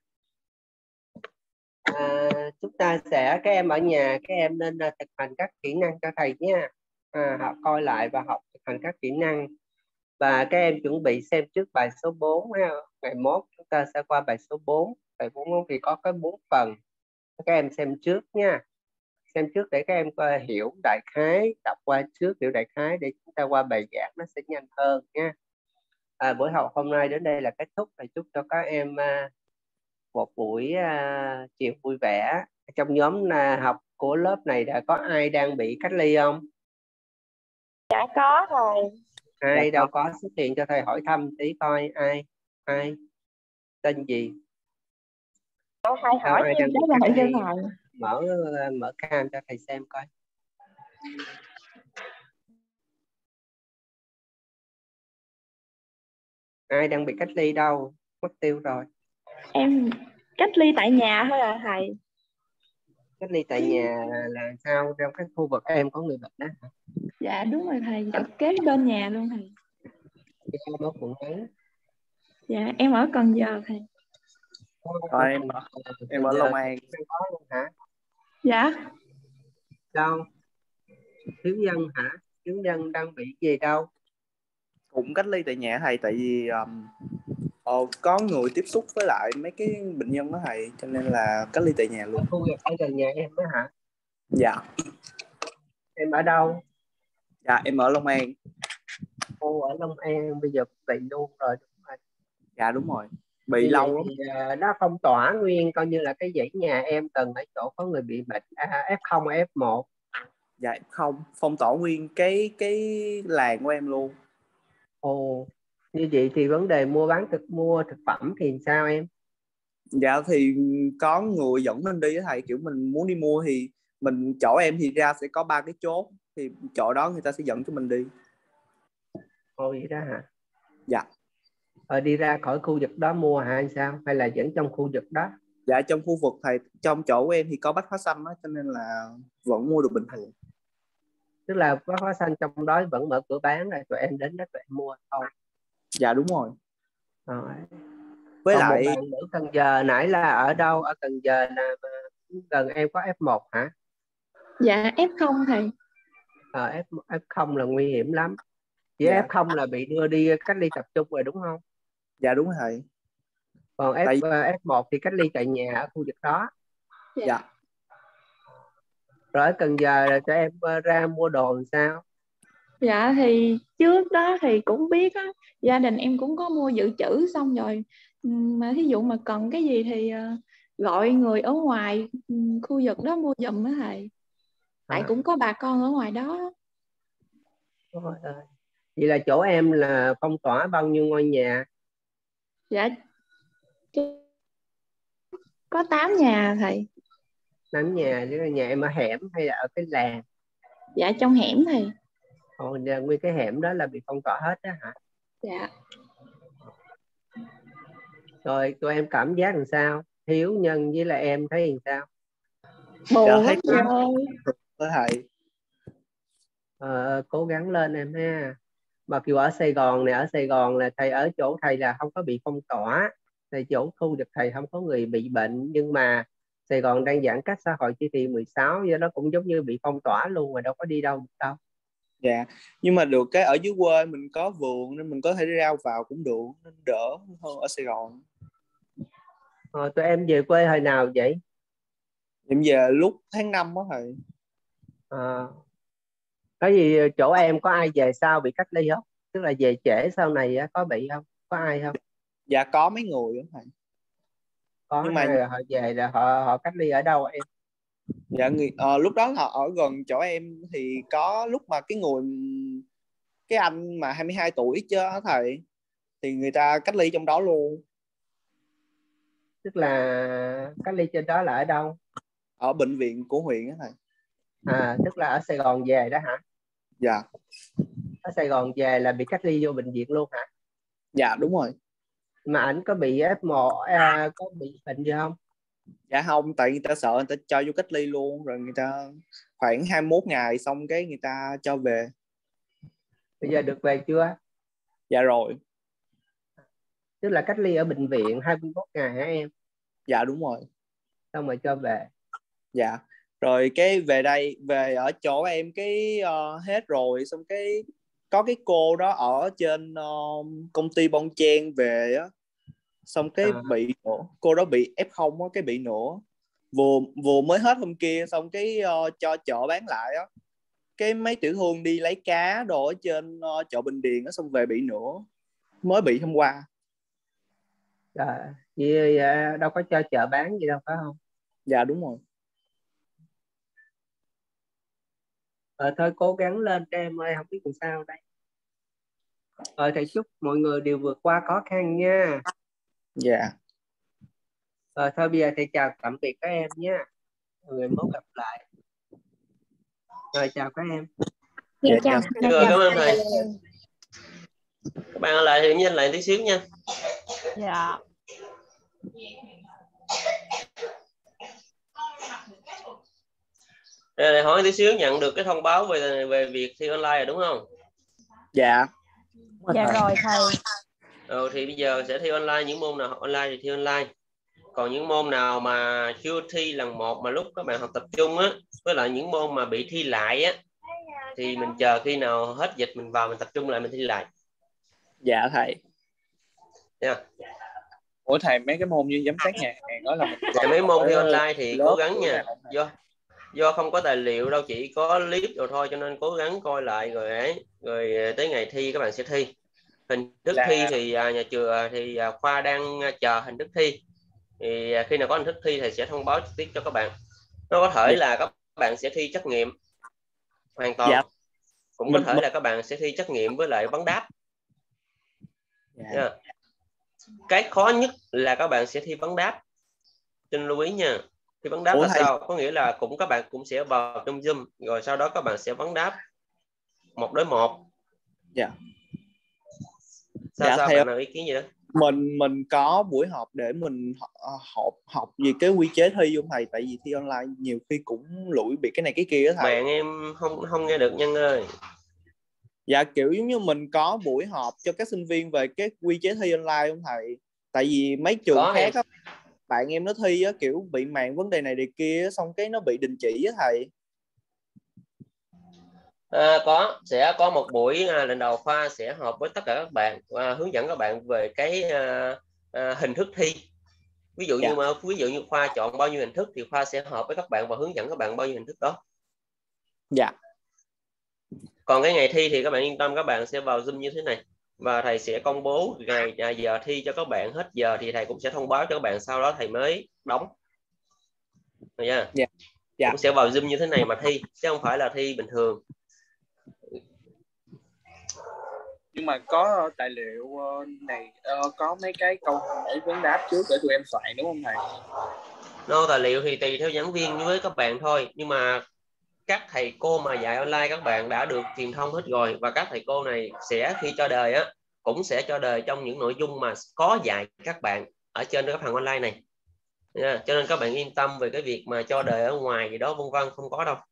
À, chúng ta sẽ các em ở nhà các em nên uh, thực hành các kỹ năng cho thầy nha. à, học coi lại và học thực hành các kỹ năng. Và các em chuẩn bị xem trước bài số bốn ha. Ngày mốt chúng ta sẽ qua bài số bốn. Bài bốn thì có cái bốn phần. Các em xem trước nha. Xem trước để các em coi hiểu đại khái, đọc qua trước hiểu đại khái để chúng ta qua bài giảng nó sẽ nhanh hơn nha. À, buổi học hôm nay đến đây là kết thúc. Thầy chúc cho các em à, một buổi à, chiều vui vẻ. Trong nhóm à, học của lớp này đã có ai đang bị cách ly không? Dạ có thầy. Ai đâu có xuất hiện cho thầy hỏi thăm tí coi ai ai tên gì? Thầy hỏi ai em đang bị trả cách lời ly? cho thầy. Mở mở cam cho thầy xem coi. Ai đang bị cách ly đâu? Mất tiêu rồi. Em cách ly tại nhà thôi à thầy. Cách ly tại nhà là, là sao? Trong cái khu vực em có người bệnh đó hả? Dạ đúng rồi thầy, ở kế bên nhà luôn thầy. Em ở quận mấy? Dạ em ở Cần Giờ thầy. Rồi, em ở, em ở Long An. Có luôn hả? Dạ. Đâu? Thiếu dân hả? Thiếu dân đang bị gì đâu? Cũng cách ly tại nhà thầy, tại vì um, uh, có người tiếp xúc với lại mấy cái bệnh nhân đó thầy, cho nên là cách ly tại nhà luôn. Khu vực ở gần nhà em đó hả? Dạ. Em ở đâu? Dạ em ở Long An. Ô, ở Long An bây giờ bị luôn rồi đúng rồi. Dạ đúng rồi. Bị Như lâu vậy lắm. thì uh, nó phong tỏa nguyên coi như là cái dãy nhà em cần ở chỗ có người bị bệnh à, ép không ép một. Dạ không, phong tỏa nguyên cái cái làng của em luôn. Ồ, như vậy thì vấn đề mua bán thực mua thực phẩm thì sao em? Dạ thì có người dẫn mình đi á thầy, kiểu mình muốn đi mua thì mình chỗ em thì ra sẽ có ba cái chốt, thì chỗ đó người ta sẽ dẫn cho mình đi. Ồ vậy đó hả? Dạ. Ờ, đi ra khỏi khu vực đó mua hả hay sao? Hay là vẫn trong khu vực đó? Dạ trong khu vực thầy, trong chỗ của em thì có bách hóa xanh á, cho nên là vẫn mua được bình thường. Tức là bách hóa xanh trong đó vẫn mở cửa bán rồi tụi em đến đó tụi em mua thôi. Dạ đúng rồi. Rồi. Với Còn lại một bạn nữ Cần Giờ nãy là ở đâu? Ở Cần Giờ là gần em có ép một hả? Dạ ép không thầy. Ờ, F, ép không là nguy hiểm lắm. Chỉ dạ. ép không là bị đưa đi cách ly tập trung rồi đúng không? Dạ đúng rồi thầy. Còn F, Tại... ép một thì cách ly tại nhà ở khu vực đó. Dạ. dạ. Rồi ở Cần Giờ là cho em ra mua đồ làm sao? Dạ thì trước đó thì cũng biết á, gia đình em cũng có mua dự trữ xong rồi, mà thí dụ mà cần cái gì thì uh, gọi người ở ngoài um, khu vực đó mua giùm á thầy. Tại À. cũng có bà con ở ngoài đó. Ôi ơi. Vậy là chỗ em là phong tỏa bao nhiêu ngôi nhà? Dạ có tám nhà thầy. tám nhà, chứ là nhà em ở hẻm hay là ở cái làng? Dạ trong hẻm thầy. Ồ, nguyên cái hẻm đó là bị phong tỏa hết đó hả? Dạ. Rồi tụi em cảm giác làm sao? Hiếu Nhân với là em thấy làm sao? Buồn lắm thầy ơi. thầy. Ờ, cố gắng lên em ha. Mặc dù ở Sài Gòn này, ở Sài Gòn là thầy ở chỗ thầy là không có bị phong tỏa, thầy chỗ khu vực thầy không có người bị bệnh, nhưng mà Sài Gòn đang giãn cách xã hội chỉ thị mười sáu, do đó cũng giống như bị phong tỏa luôn mà đâu có đi đâu được đâu. Dạ, nhưng mà được cái ở dưới quê mình có vườn nên mình có thể ra vào cũng được, nên đỡ hơn ở Sài Gòn. Ờ, tụi em về quê hồi nào vậy? Em về lúc tháng năm đó thầy. À, có gì chỗ em có ai về sau bị cách ly không? Tức là về trễ sau này có bị không? Có ai không? Dạ có mấy người đó thầy. Có. Nhưng Hai mà rồi họ về là họ họ cách ly ở đâu em? dạ người à, lúc đó họ ở gần chỗ em thì có lúc mà cái người cái anh mà hai mươi hai tuổi chứ thầy, thì người ta cách ly trong đó luôn. Tức là cách ly trên đó là ở đâu? Ở bệnh viện của huyện đó thầy. À, tức là ở Sài Gòn về đó hả? Dạ. Ở Sài Gòn về là bị cách ly vô bệnh viện luôn hả? Dạ đúng rồi. Mà ảnh có bị ép một à, có bị bệnh gì không? Dạ không, tại người ta sợ người ta cho vô cách ly luôn, rồi người ta khoảng hai mươi mốt ngày xong cái người ta cho về. Bây giờ được về chưa? Dạ rồi. Tức là cách ly ở bệnh viện hai mươi mốt ngày hả em? Dạ đúng rồi. Xong rồi cho về. Dạ. Rồi cái về đây, về ở chỗ em cái uh, hết rồi, xong cái có cái cô đó ở trên uh, công ty Bon Chen về á, xong cái À. bị nữa, cô đó bị ép không á, cái bị nữa vừa vừa mới hết hôm kia, xong cái uh, cho chợ bán lại á, cái mấy tiểu thương đi lấy cá đồ ở trên uh, chợ Bình Điền á, xong về bị nữa, mới bị hôm qua. Trời, vậy, vậy đâu có cho chợ bán gì đâu phải không? Dạ đúng rồi. Ờ, thôi cố gắng lên cho em ơi, không biết làm sao đây. Ờ, thầy chúc mọi người đều vượt qua khó khăn nha. Dạ. Ờ, thôi bây giờ thầy chào tạm biệt các em nha. Người mốt gặp lại. Rồi chào các em. Dạ, chào chào. Rồi, cảm ơn thầy. Các bạn ở lại thì nhanh lại tí xíu nha. Dạ. Rồi, hỏi tí xíu, nhận được cái thông báo về về việc thi online rồi đúng không? Dạ. Dạ rồi thầy. Ừ, thì bây giờ sẽ thi online, những môn nào học online thì thi online. Còn những môn nào mà chưa thi lần một mà lúc các bạn học tập trung á, với lại những môn mà bị thi lại á, thì mình chờ khi nào hết dịch mình vào mình tập trung lại mình thi lại. Dạ thầy. Yeah. Ủa thầy, mấy cái môn như giám sát nhà hàng đó là mình Thì mấy môn thi online thì lớp cố gắng nha, nào do do không có tài liệu đâu, chỉ có clip rồi thôi, cho nên cố gắng coi lại rồi ấy, rồi tới ngày thi các bạn sẽ thi. Hình thức là... thi thì nhà trường thì khoa đang chờ hình thức thi, thì khi nào có hình thức thi thì sẽ thông báo trực tiếp cho các bạn. Nó có thể là các bạn sẽ thi trắc nghiệm hoàn toàn, Dạ. cũng Mình, có thể mình... là các bạn sẽ thi trắc nghiệm với lại vấn đáp. Dạ. Yeah. Cái khó nhất là các bạn sẽ thi vấn đáp, xin lưu ý nha. Thi vấn đáp Ủa là thầy... sao? Có nghĩa là cũng các bạn cũng sẽ vào trong Zoom, rồi sau đó các bạn sẽ vấn đáp một đối một. Dạ. Sao Dạ, sao thầy bạn nào ý kiến gì đó? mình mình có buổi họp để mình học học về cái quy chế thi không thầy? Tại vì thi online nhiều khi cũng lủi bị cái này cái kia đó thầy. Mạng em không không nghe được Nhân ơi. Dạ, kiểu giống như mình có buổi họp cho các sinh viên về cái quy chế thi online không thầy? Tại vì mấy trường Có khác em. á, bạn em nó thi á, kiểu bị mạng vấn đề này đề kia, xong cái nó bị đình chỉ á thầy. À, có, sẽ có một buổi à, lần đầu khoa sẽ họp với tất cả các bạn và hướng dẫn các bạn về cái à, à, hình thức thi. Ví dụ Dạ. như mà ví dụ như khoa chọn bao nhiêu hình thức thì khoa sẽ họp với các bạn và hướng dẫn các bạn bao nhiêu hình thức đó. Dạ. Còn cái ngày thi thì các bạn yên tâm, các bạn sẽ vào Zoom như thế này và thầy sẽ công bố ngày à, giờ thi cho các bạn, hết giờ thì thầy cũng sẽ thông báo cho các bạn, sau đó thầy mới đóng. Được chưa? Dạ. Dạ. Cũng sẽ vào Zoom như thế này mà thi, chứ không phải là thi bình thường. Nhưng mà có tài liệu này, có mấy cái câu hỏi vấn đáp trước để tụi em soạn đúng không thầy? No, tài liệu thì tùy theo giảng viên với các bạn thôi, nhưng mà các thầy cô mà dạy online các bạn đã được truyền thông hết rồi, và các thầy cô này sẽ khi cho đời á cũng sẽ cho đời trong những nội dung mà có dạy các bạn ở trên cái phần online này. Yeah. Cho nên các bạn yên tâm về cái việc mà cho đời ở ngoài gì đó vân vân không có đâu.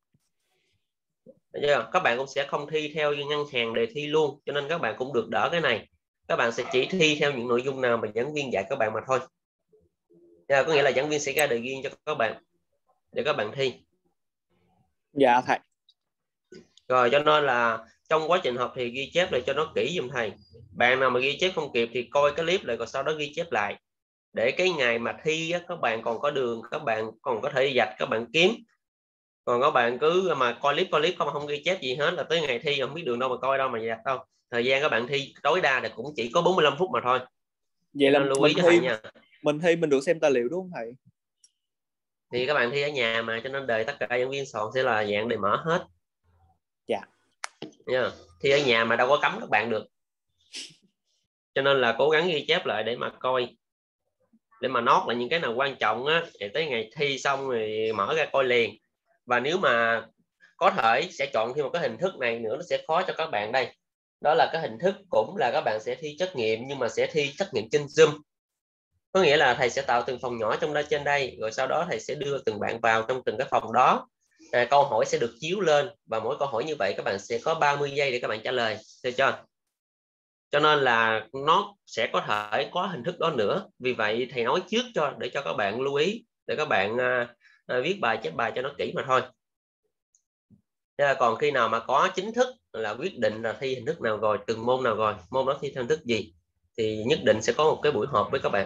Yeah. Các bạn cũng sẽ không thi theo ngân hàng đề thi luôn, cho nên các bạn cũng được đỡ cái này. Các bạn sẽ chỉ thi theo những nội dung nào mà giảng viên dạy các bạn mà thôi. Yeah. Có nghĩa là giảng viên sẽ ra đề riêng cho các bạn để các bạn thi. Dạ thầy. Rồi cho nên là trong quá trình học thì ghi chép lại cho nó kỹ giùm thầy. Bạn nào mà ghi chép không kịp thì coi cái clip lại rồi sau đó ghi chép lại. Để cái ngày mà thi á, các bạn còn có đường, các bạn còn có thể dạch các bạn kiếm. Còn các bạn cứ mà coi clip coi clip không không ghi chép gì hết là tới ngày thi không biết đường đâu mà coi đâu mà dạch đâu. Thời gian các bạn thi tối đa là cũng chỉ có bốn mươi lăm phút mà thôi. Vậy là lưu mình ý cho thi thầy nha. Mình thi mình được xem tài liệu đúng không thầy? Thì các bạn thi ở nhà mà, cho nên đời tất cả giảng viên soạn sẽ là dạng đề mở hết. Dạ. Yeah. Thi ở nhà mà đâu có cấm các bạn được. Cho nên là cố gắng ghi chép lại để mà coi, để mà nốt lại những cái nào quan trọng á, để tới ngày thi xong rồi mở ra coi liền. Và nếu mà có thể sẽ chọn thêm một cái hình thức này nữa, nó sẽ khó cho các bạn đây. Đó là cái hình thức cũng là các bạn sẽ thi trắc nghiệm, nhưng mà sẽ thi trắc nghiệm trên Zoom. Có nghĩa là thầy sẽ tạo từng phòng nhỏ trong đây trên đây, rồi sau đó thầy sẽ đưa từng bạn vào trong từng cái phòng đó. À, câu hỏi sẽ được chiếu lên và mỗi câu hỏi như vậy các bạn sẽ có ba mươi giây để các bạn trả lời, được chưa? Cho nên là nó sẽ có thể có hình thức đó nữa. Vì vậy thầy nói trước cho để cho các bạn lưu ý, để các bạn à, viết bài chép bài cho nó kỹ mà thôi. Thế là còn khi nào mà có chính thức là quyết định là thi hình thức nào rồi, từng môn nào rồi, môn đó thi theo hình thức gì, thì nhất định sẽ có một cái buổi họp với các bạn.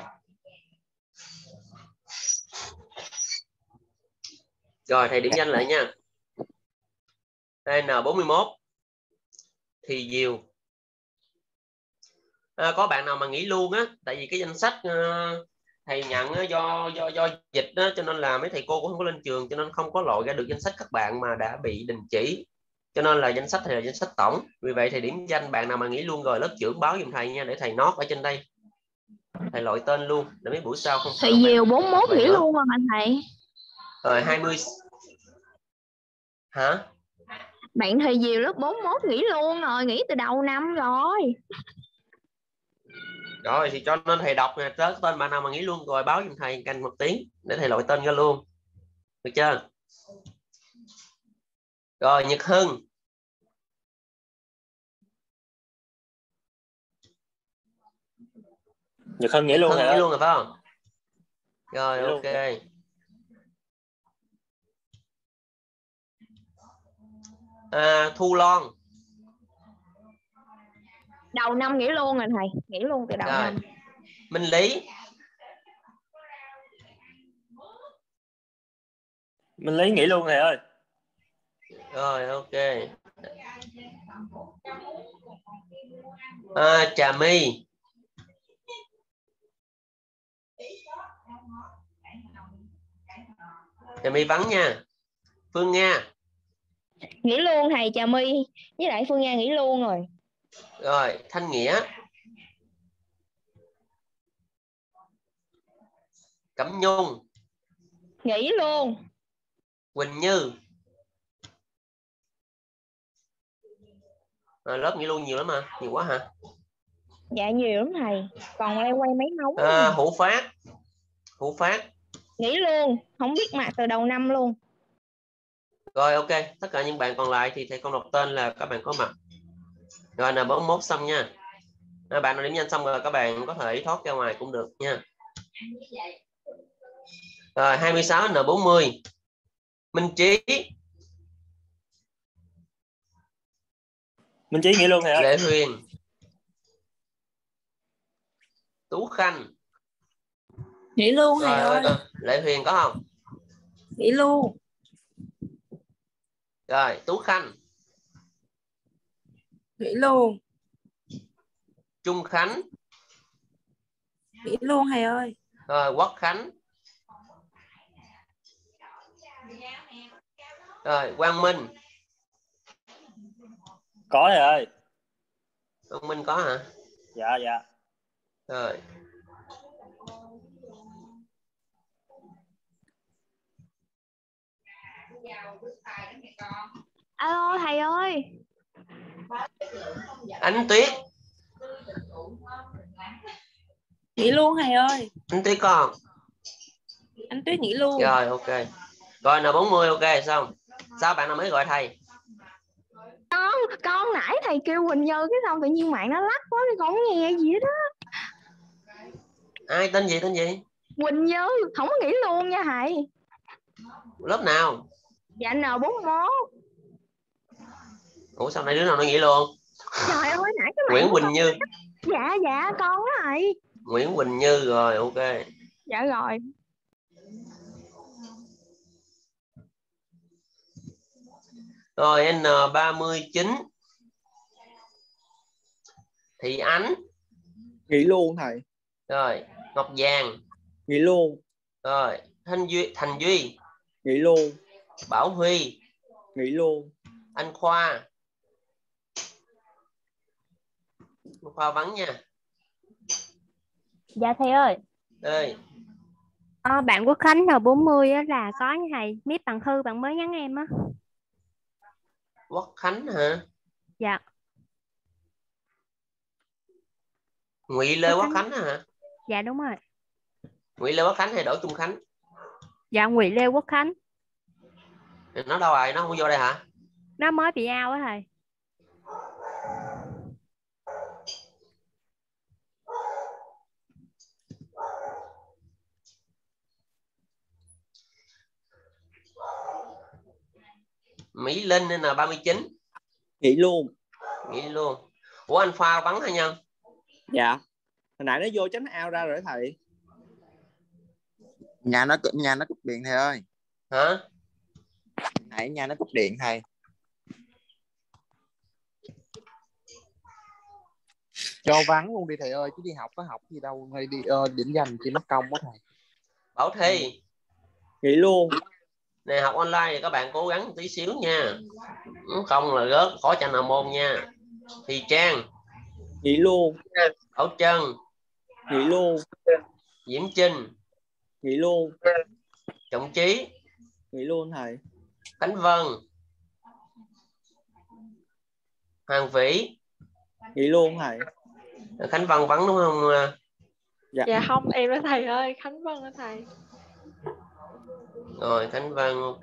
Rồi thầy điểm danh lại nha. N bốn mươi mốt thì Diều. À, có bạn nào mà nghỉ luôn á, tại vì cái danh sách uh, thầy nhận á, do do do dịch á, cho nên là mấy thầy cô cũng không có lên trường, cho nên không có lội ra được danh sách các bạn mà đã bị đình chỉ, cho nên là danh sách thầy là danh sách tổng. Vì vậy thầy điểm danh bạn nào mà nghỉ luôn rồi lớp trưởng báo giùm thầy nha, để thầy nốt ở trên đây, thầy lội tên luôn để mấy buổi sau không sợ. Thầy Diều bốn mươi mốt nghỉ nữa. luôn rồi mà thầy. Rồi hai mươi hả? Bạn thầy Diều lớp bốn mươi mốt nghỉ luôn rồi, nghỉ từ đầu năm rồi. Rồi thì cho nên thầy đọc nè, tới tên bạn nào mà nghỉ luôn rồi báo giùm thầy canh một tiếng để thầy lội tên ra luôn, được chưa? Rồi Nhật Hưng. Nhật Hưng nghỉ luôn Hưng rồi. nghỉ luôn rồi phải không? Rồi nghỉ ok. Luôn. À, Thu Loan. Đầu năm nghỉ luôn rồi thầy, nghỉ luôn từ đầu Rồi. năm. Minh Lý. Minh Lý nghỉ luôn thầy ơi. Rồi ok. À, Trà My. Trà My vắng nha. Phương Nga. Nghỉ luôn thầy, Trà My với lại Phương Nga nghỉ luôn rồi. Rồi Thanh Nghĩa. Cẩm Nhung. Nghỉ luôn. Quỳnh Như. À, lớp nghỉ luôn nhiều lắm mà, nhiều quá hả? Dạ nhiều lắm thầy, còn leo quay mấy móng. À, Hữu Phát. Hữu Phát nghỉ luôn, không biết mặt từ đầu năm luôn. Rồi ok, tất cả những bạn còn lại thì thầy không đọc tên là các bạn có mặt. Rồi N bốn mươi mốt xong nha. À, bạn nào điểm nhanh xong rồi các bạn có thể thoát ra ngoài cũng được nha. Rồi hai mươi sáu N bốn mươi. Minh Trí. Minh Trí nghỉ luôn thầy ơi. Lệ Huyền. Tú Khanh. Nghỉ luôn Rồi thầy ơi. ơi, Lệ Huyền có không? Nghỉ luôn. Rồi Tú Khanh. Nghỉ luôn. Trung Khánh. Nghỉ luôn thầy ơi. Rồi Quốc Khánh. Rồi Quang Minh. Có thầy ơi. Quang Minh có hả? Dạ dạ. Rồi. Alo thầy ơi. Ánh Tuyết. Nghỉ luôn thầy ơi. Ánh Tuyết con. Anh Tuyết nghỉ luôn. Rồi ok. Rồi N bốn mươi ok xong. Sao bạn nào mới gọi thầy? Con, con nãy thầy kêu Quỳnh Như cái xong tự nhiên mạng nó lắc quá, cái con không nghe gì hết đó. Ai tên gì tên gì? Quỳnh Như, không có nghỉ luôn nha thầy. Lớp nào? Dạ N bốn mươi mốt. Ủa sao nay đứa nào nó nghỉ luôn? Trời ơi nãy cái Nguyễn mạng Quỳnh Như. Dạ dạ con đó thầy. Nguyễn Quỳnh Như rồi ok. Dạ rồi. Rồi N ba mươi chín. Thị Ánh. Nghỉ luôn thầy. Rồi Ngọc Giang. Nghỉ luôn. Rồi Thanh Duy, Thành Duy. Nghỉ luôn. Bảo Huy. Nghỉ luôn. Anh Khoa. Khoa vắng nha. Dạ thầy ơi. Ơi. À, bạn Quốc Khánh N bốn mươi á, là có như thầy Mít Bằng Thư bạn mới nhắn em á. Quốc Khánh hả? Dạ. Ngụy Lê Quốc Quốc Khánh. Khánh hả? Dạ đúng rồi. Ngụy Lê Quốc Khánh hay Đỗ Trung Khánh? Dạ Ngụy Lê Quốc Khánh. Nó đâu rồi? Nó không vô đây hả? Nó mới bị out á thầy. Mỹ Linh N ba mươi chín. Nghỉ luôn. Nghỉ luôn. Ủa anh Khoa vắng hả Nhân? Dạ. Hồi nãy nó vô tránh ao ra rồi thầy. Nhà nó nhà nó cúp điện thầy ơi. Hả? Nãy nhà nó cúp điện thầy. Cho vắng luôn đi thầy ơi, chứ đi học có học gì đâu, hay đi uh, điểm danh chỉ mất công quá thầy. Bảo Thi. Nghỉ luôn. Này học online thì các bạn cố gắng tí xíu nha. Không là rớt khó cho nào môn nha. Thì Trang. Nghỉ luôn. Bảo Trân. Nghỉ luôn. Diễm Trinh. Nghỉ luôn. Trọng Trí. Nghỉ luôn thầy. Khánh Vân. Hoàng Vĩ. Nghỉ luôn thầy. Khánh Vân vắng đúng không? Dạ, dạ không, em đó thầy ơi, Khánh Vân đó thầy. Rồi Khánh Vân ok.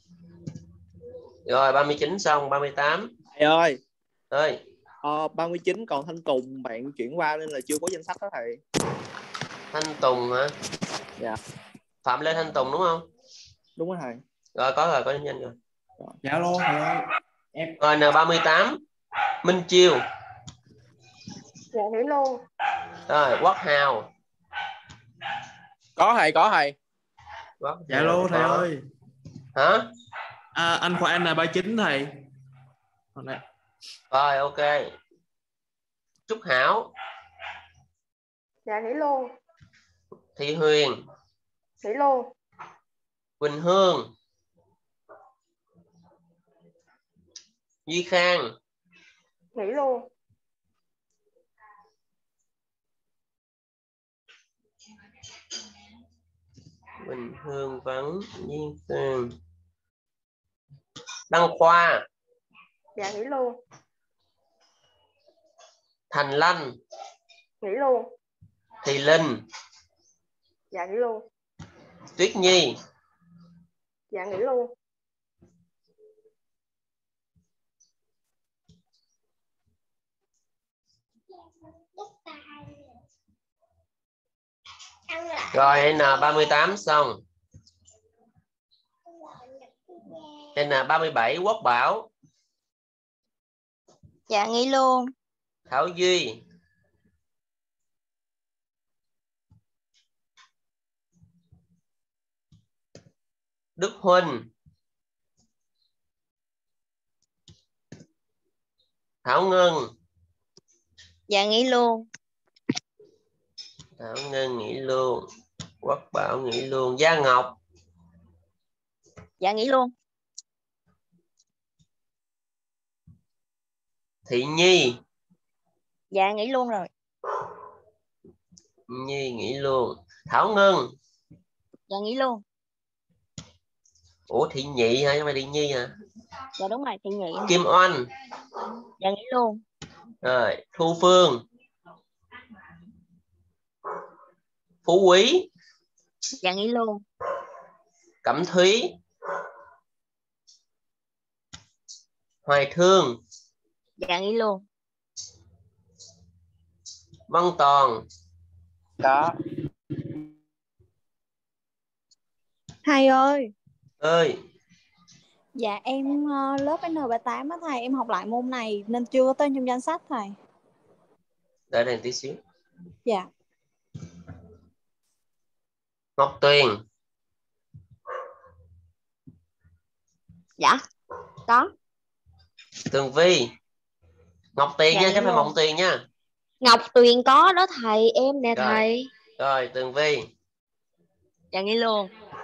Rồi ba mươi chín xong, ba mươi tám. Thầy ơi. Ơi. Ờ, ba mươi chín còn Thanh Tùng bạn chuyển qua nên là chưa có danh sách đó thầy. Thanh Tùng hả? Dạ. Phạm Lê Thanh Tùng đúng không? Đúng rồi thầy. Rồi có rồi, có nhanh rồi. Dạ luôn thầy ơi. Em. Rồi N ba mươi tám. Minh Chiêu. Dạ nghỉ luôn. Rồi Quốc Hào. Có thầy, có thầy. Quốc Dạ Hào luôn thầy có. ơi. Hả? À, anh Khoa N ba mươi chín thầy. Rồi ok. Trúc Hảo. Dạ nghỉ luôn. Thị Huyền. Nghỉ luôn. Quỳnh Hương. Duy Khang. Nghỉ luôn. Quỳnh Hương vắng. Duy Khang. Đăng Khoa. Dạ nghỉ luôn. Thành Lanh. Nghỉ luôn. Thị Linh. Dạ nghỉ luôn. Tuyết Nhi. Dạ nghỉ luôn. Rồi N ba mươi tám xong. N ba mươi bảy Quốc Bảo. Dạ nghỉ luôn. Thảo Duy. Đức Huỳnh. Thảo Ngân. Dạ nghỉ luôn. Thảo Ngân nghỉ luôn. Quốc Bảo nghỉ luôn. Gia Ngọc. Dạ nghỉ luôn. Thị Nhi. Dạ nghỉ luôn rồi. Nhi nghỉ luôn. Thảo Ngân. Dạ nghỉ luôn. Ủa Thị Nhị hả? Chứ mày Thị Nhi hả? Dạ đúng rồi, Thị Nhị. Kim Oanh. Dạ nghỉ luôn. Rồi Thu Phương. Phú Quý. Dạ nghỉ luôn. Cẩm Thúy. Hoài Thương. Dạ nghỉ luôn. Văn Toàn. Đó. Thầy ơi. Ơi. Dạ em uh, lớp N ba mươi tám á thầy, em học lại môn này nên chưa có tên trong danh sách thầy. Đợi đây tí xíu. Dạ. Ngọc Tuyền. Dạ. Có. Tường Vi. Ngọc Tuyền Dạ, nha, chứ không phải luôn. Mộng Tuyền nha. Ngọc Tuyền có đó thầy, em nè Rồi. thầy. Rồi Tường Vi. Dạ nghỉ luôn.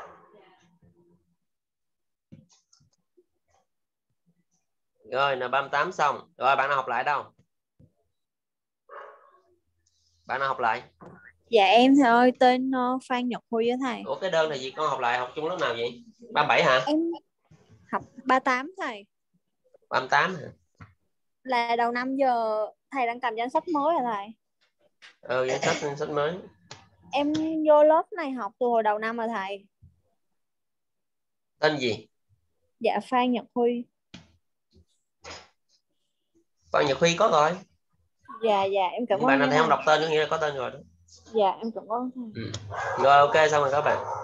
Rồi N ba mươi tám xong. Rồi bạn nào học lại đâu? Bạn nào học lại? Dạ em thầy ơi, tên uh, Phan Nhật Huy á thầy. Ủa cái đơn này gì con học lại học chung lớp nào vậy? ba mươi bảy hả? Em học ba mươi tám thầy. ba mươi tám hả? Là đầu năm giờ thầy đang cầm danh sách mới rồi thầy. Ừ, danh sách danh sách mới. Em vô lớp này học từ hồi đầu năm rồi thầy. Tên gì? Dạ Phan Nhật Huy. Phan Nhật Huy có rồi. Dạ dạ em cảm ơn. Bạn nào thấy không đọc tên có nghĩa là có tên rồi đó. Dạ em cảm ơn thầy. Ừ. Rồi ok xong rồi các bạn.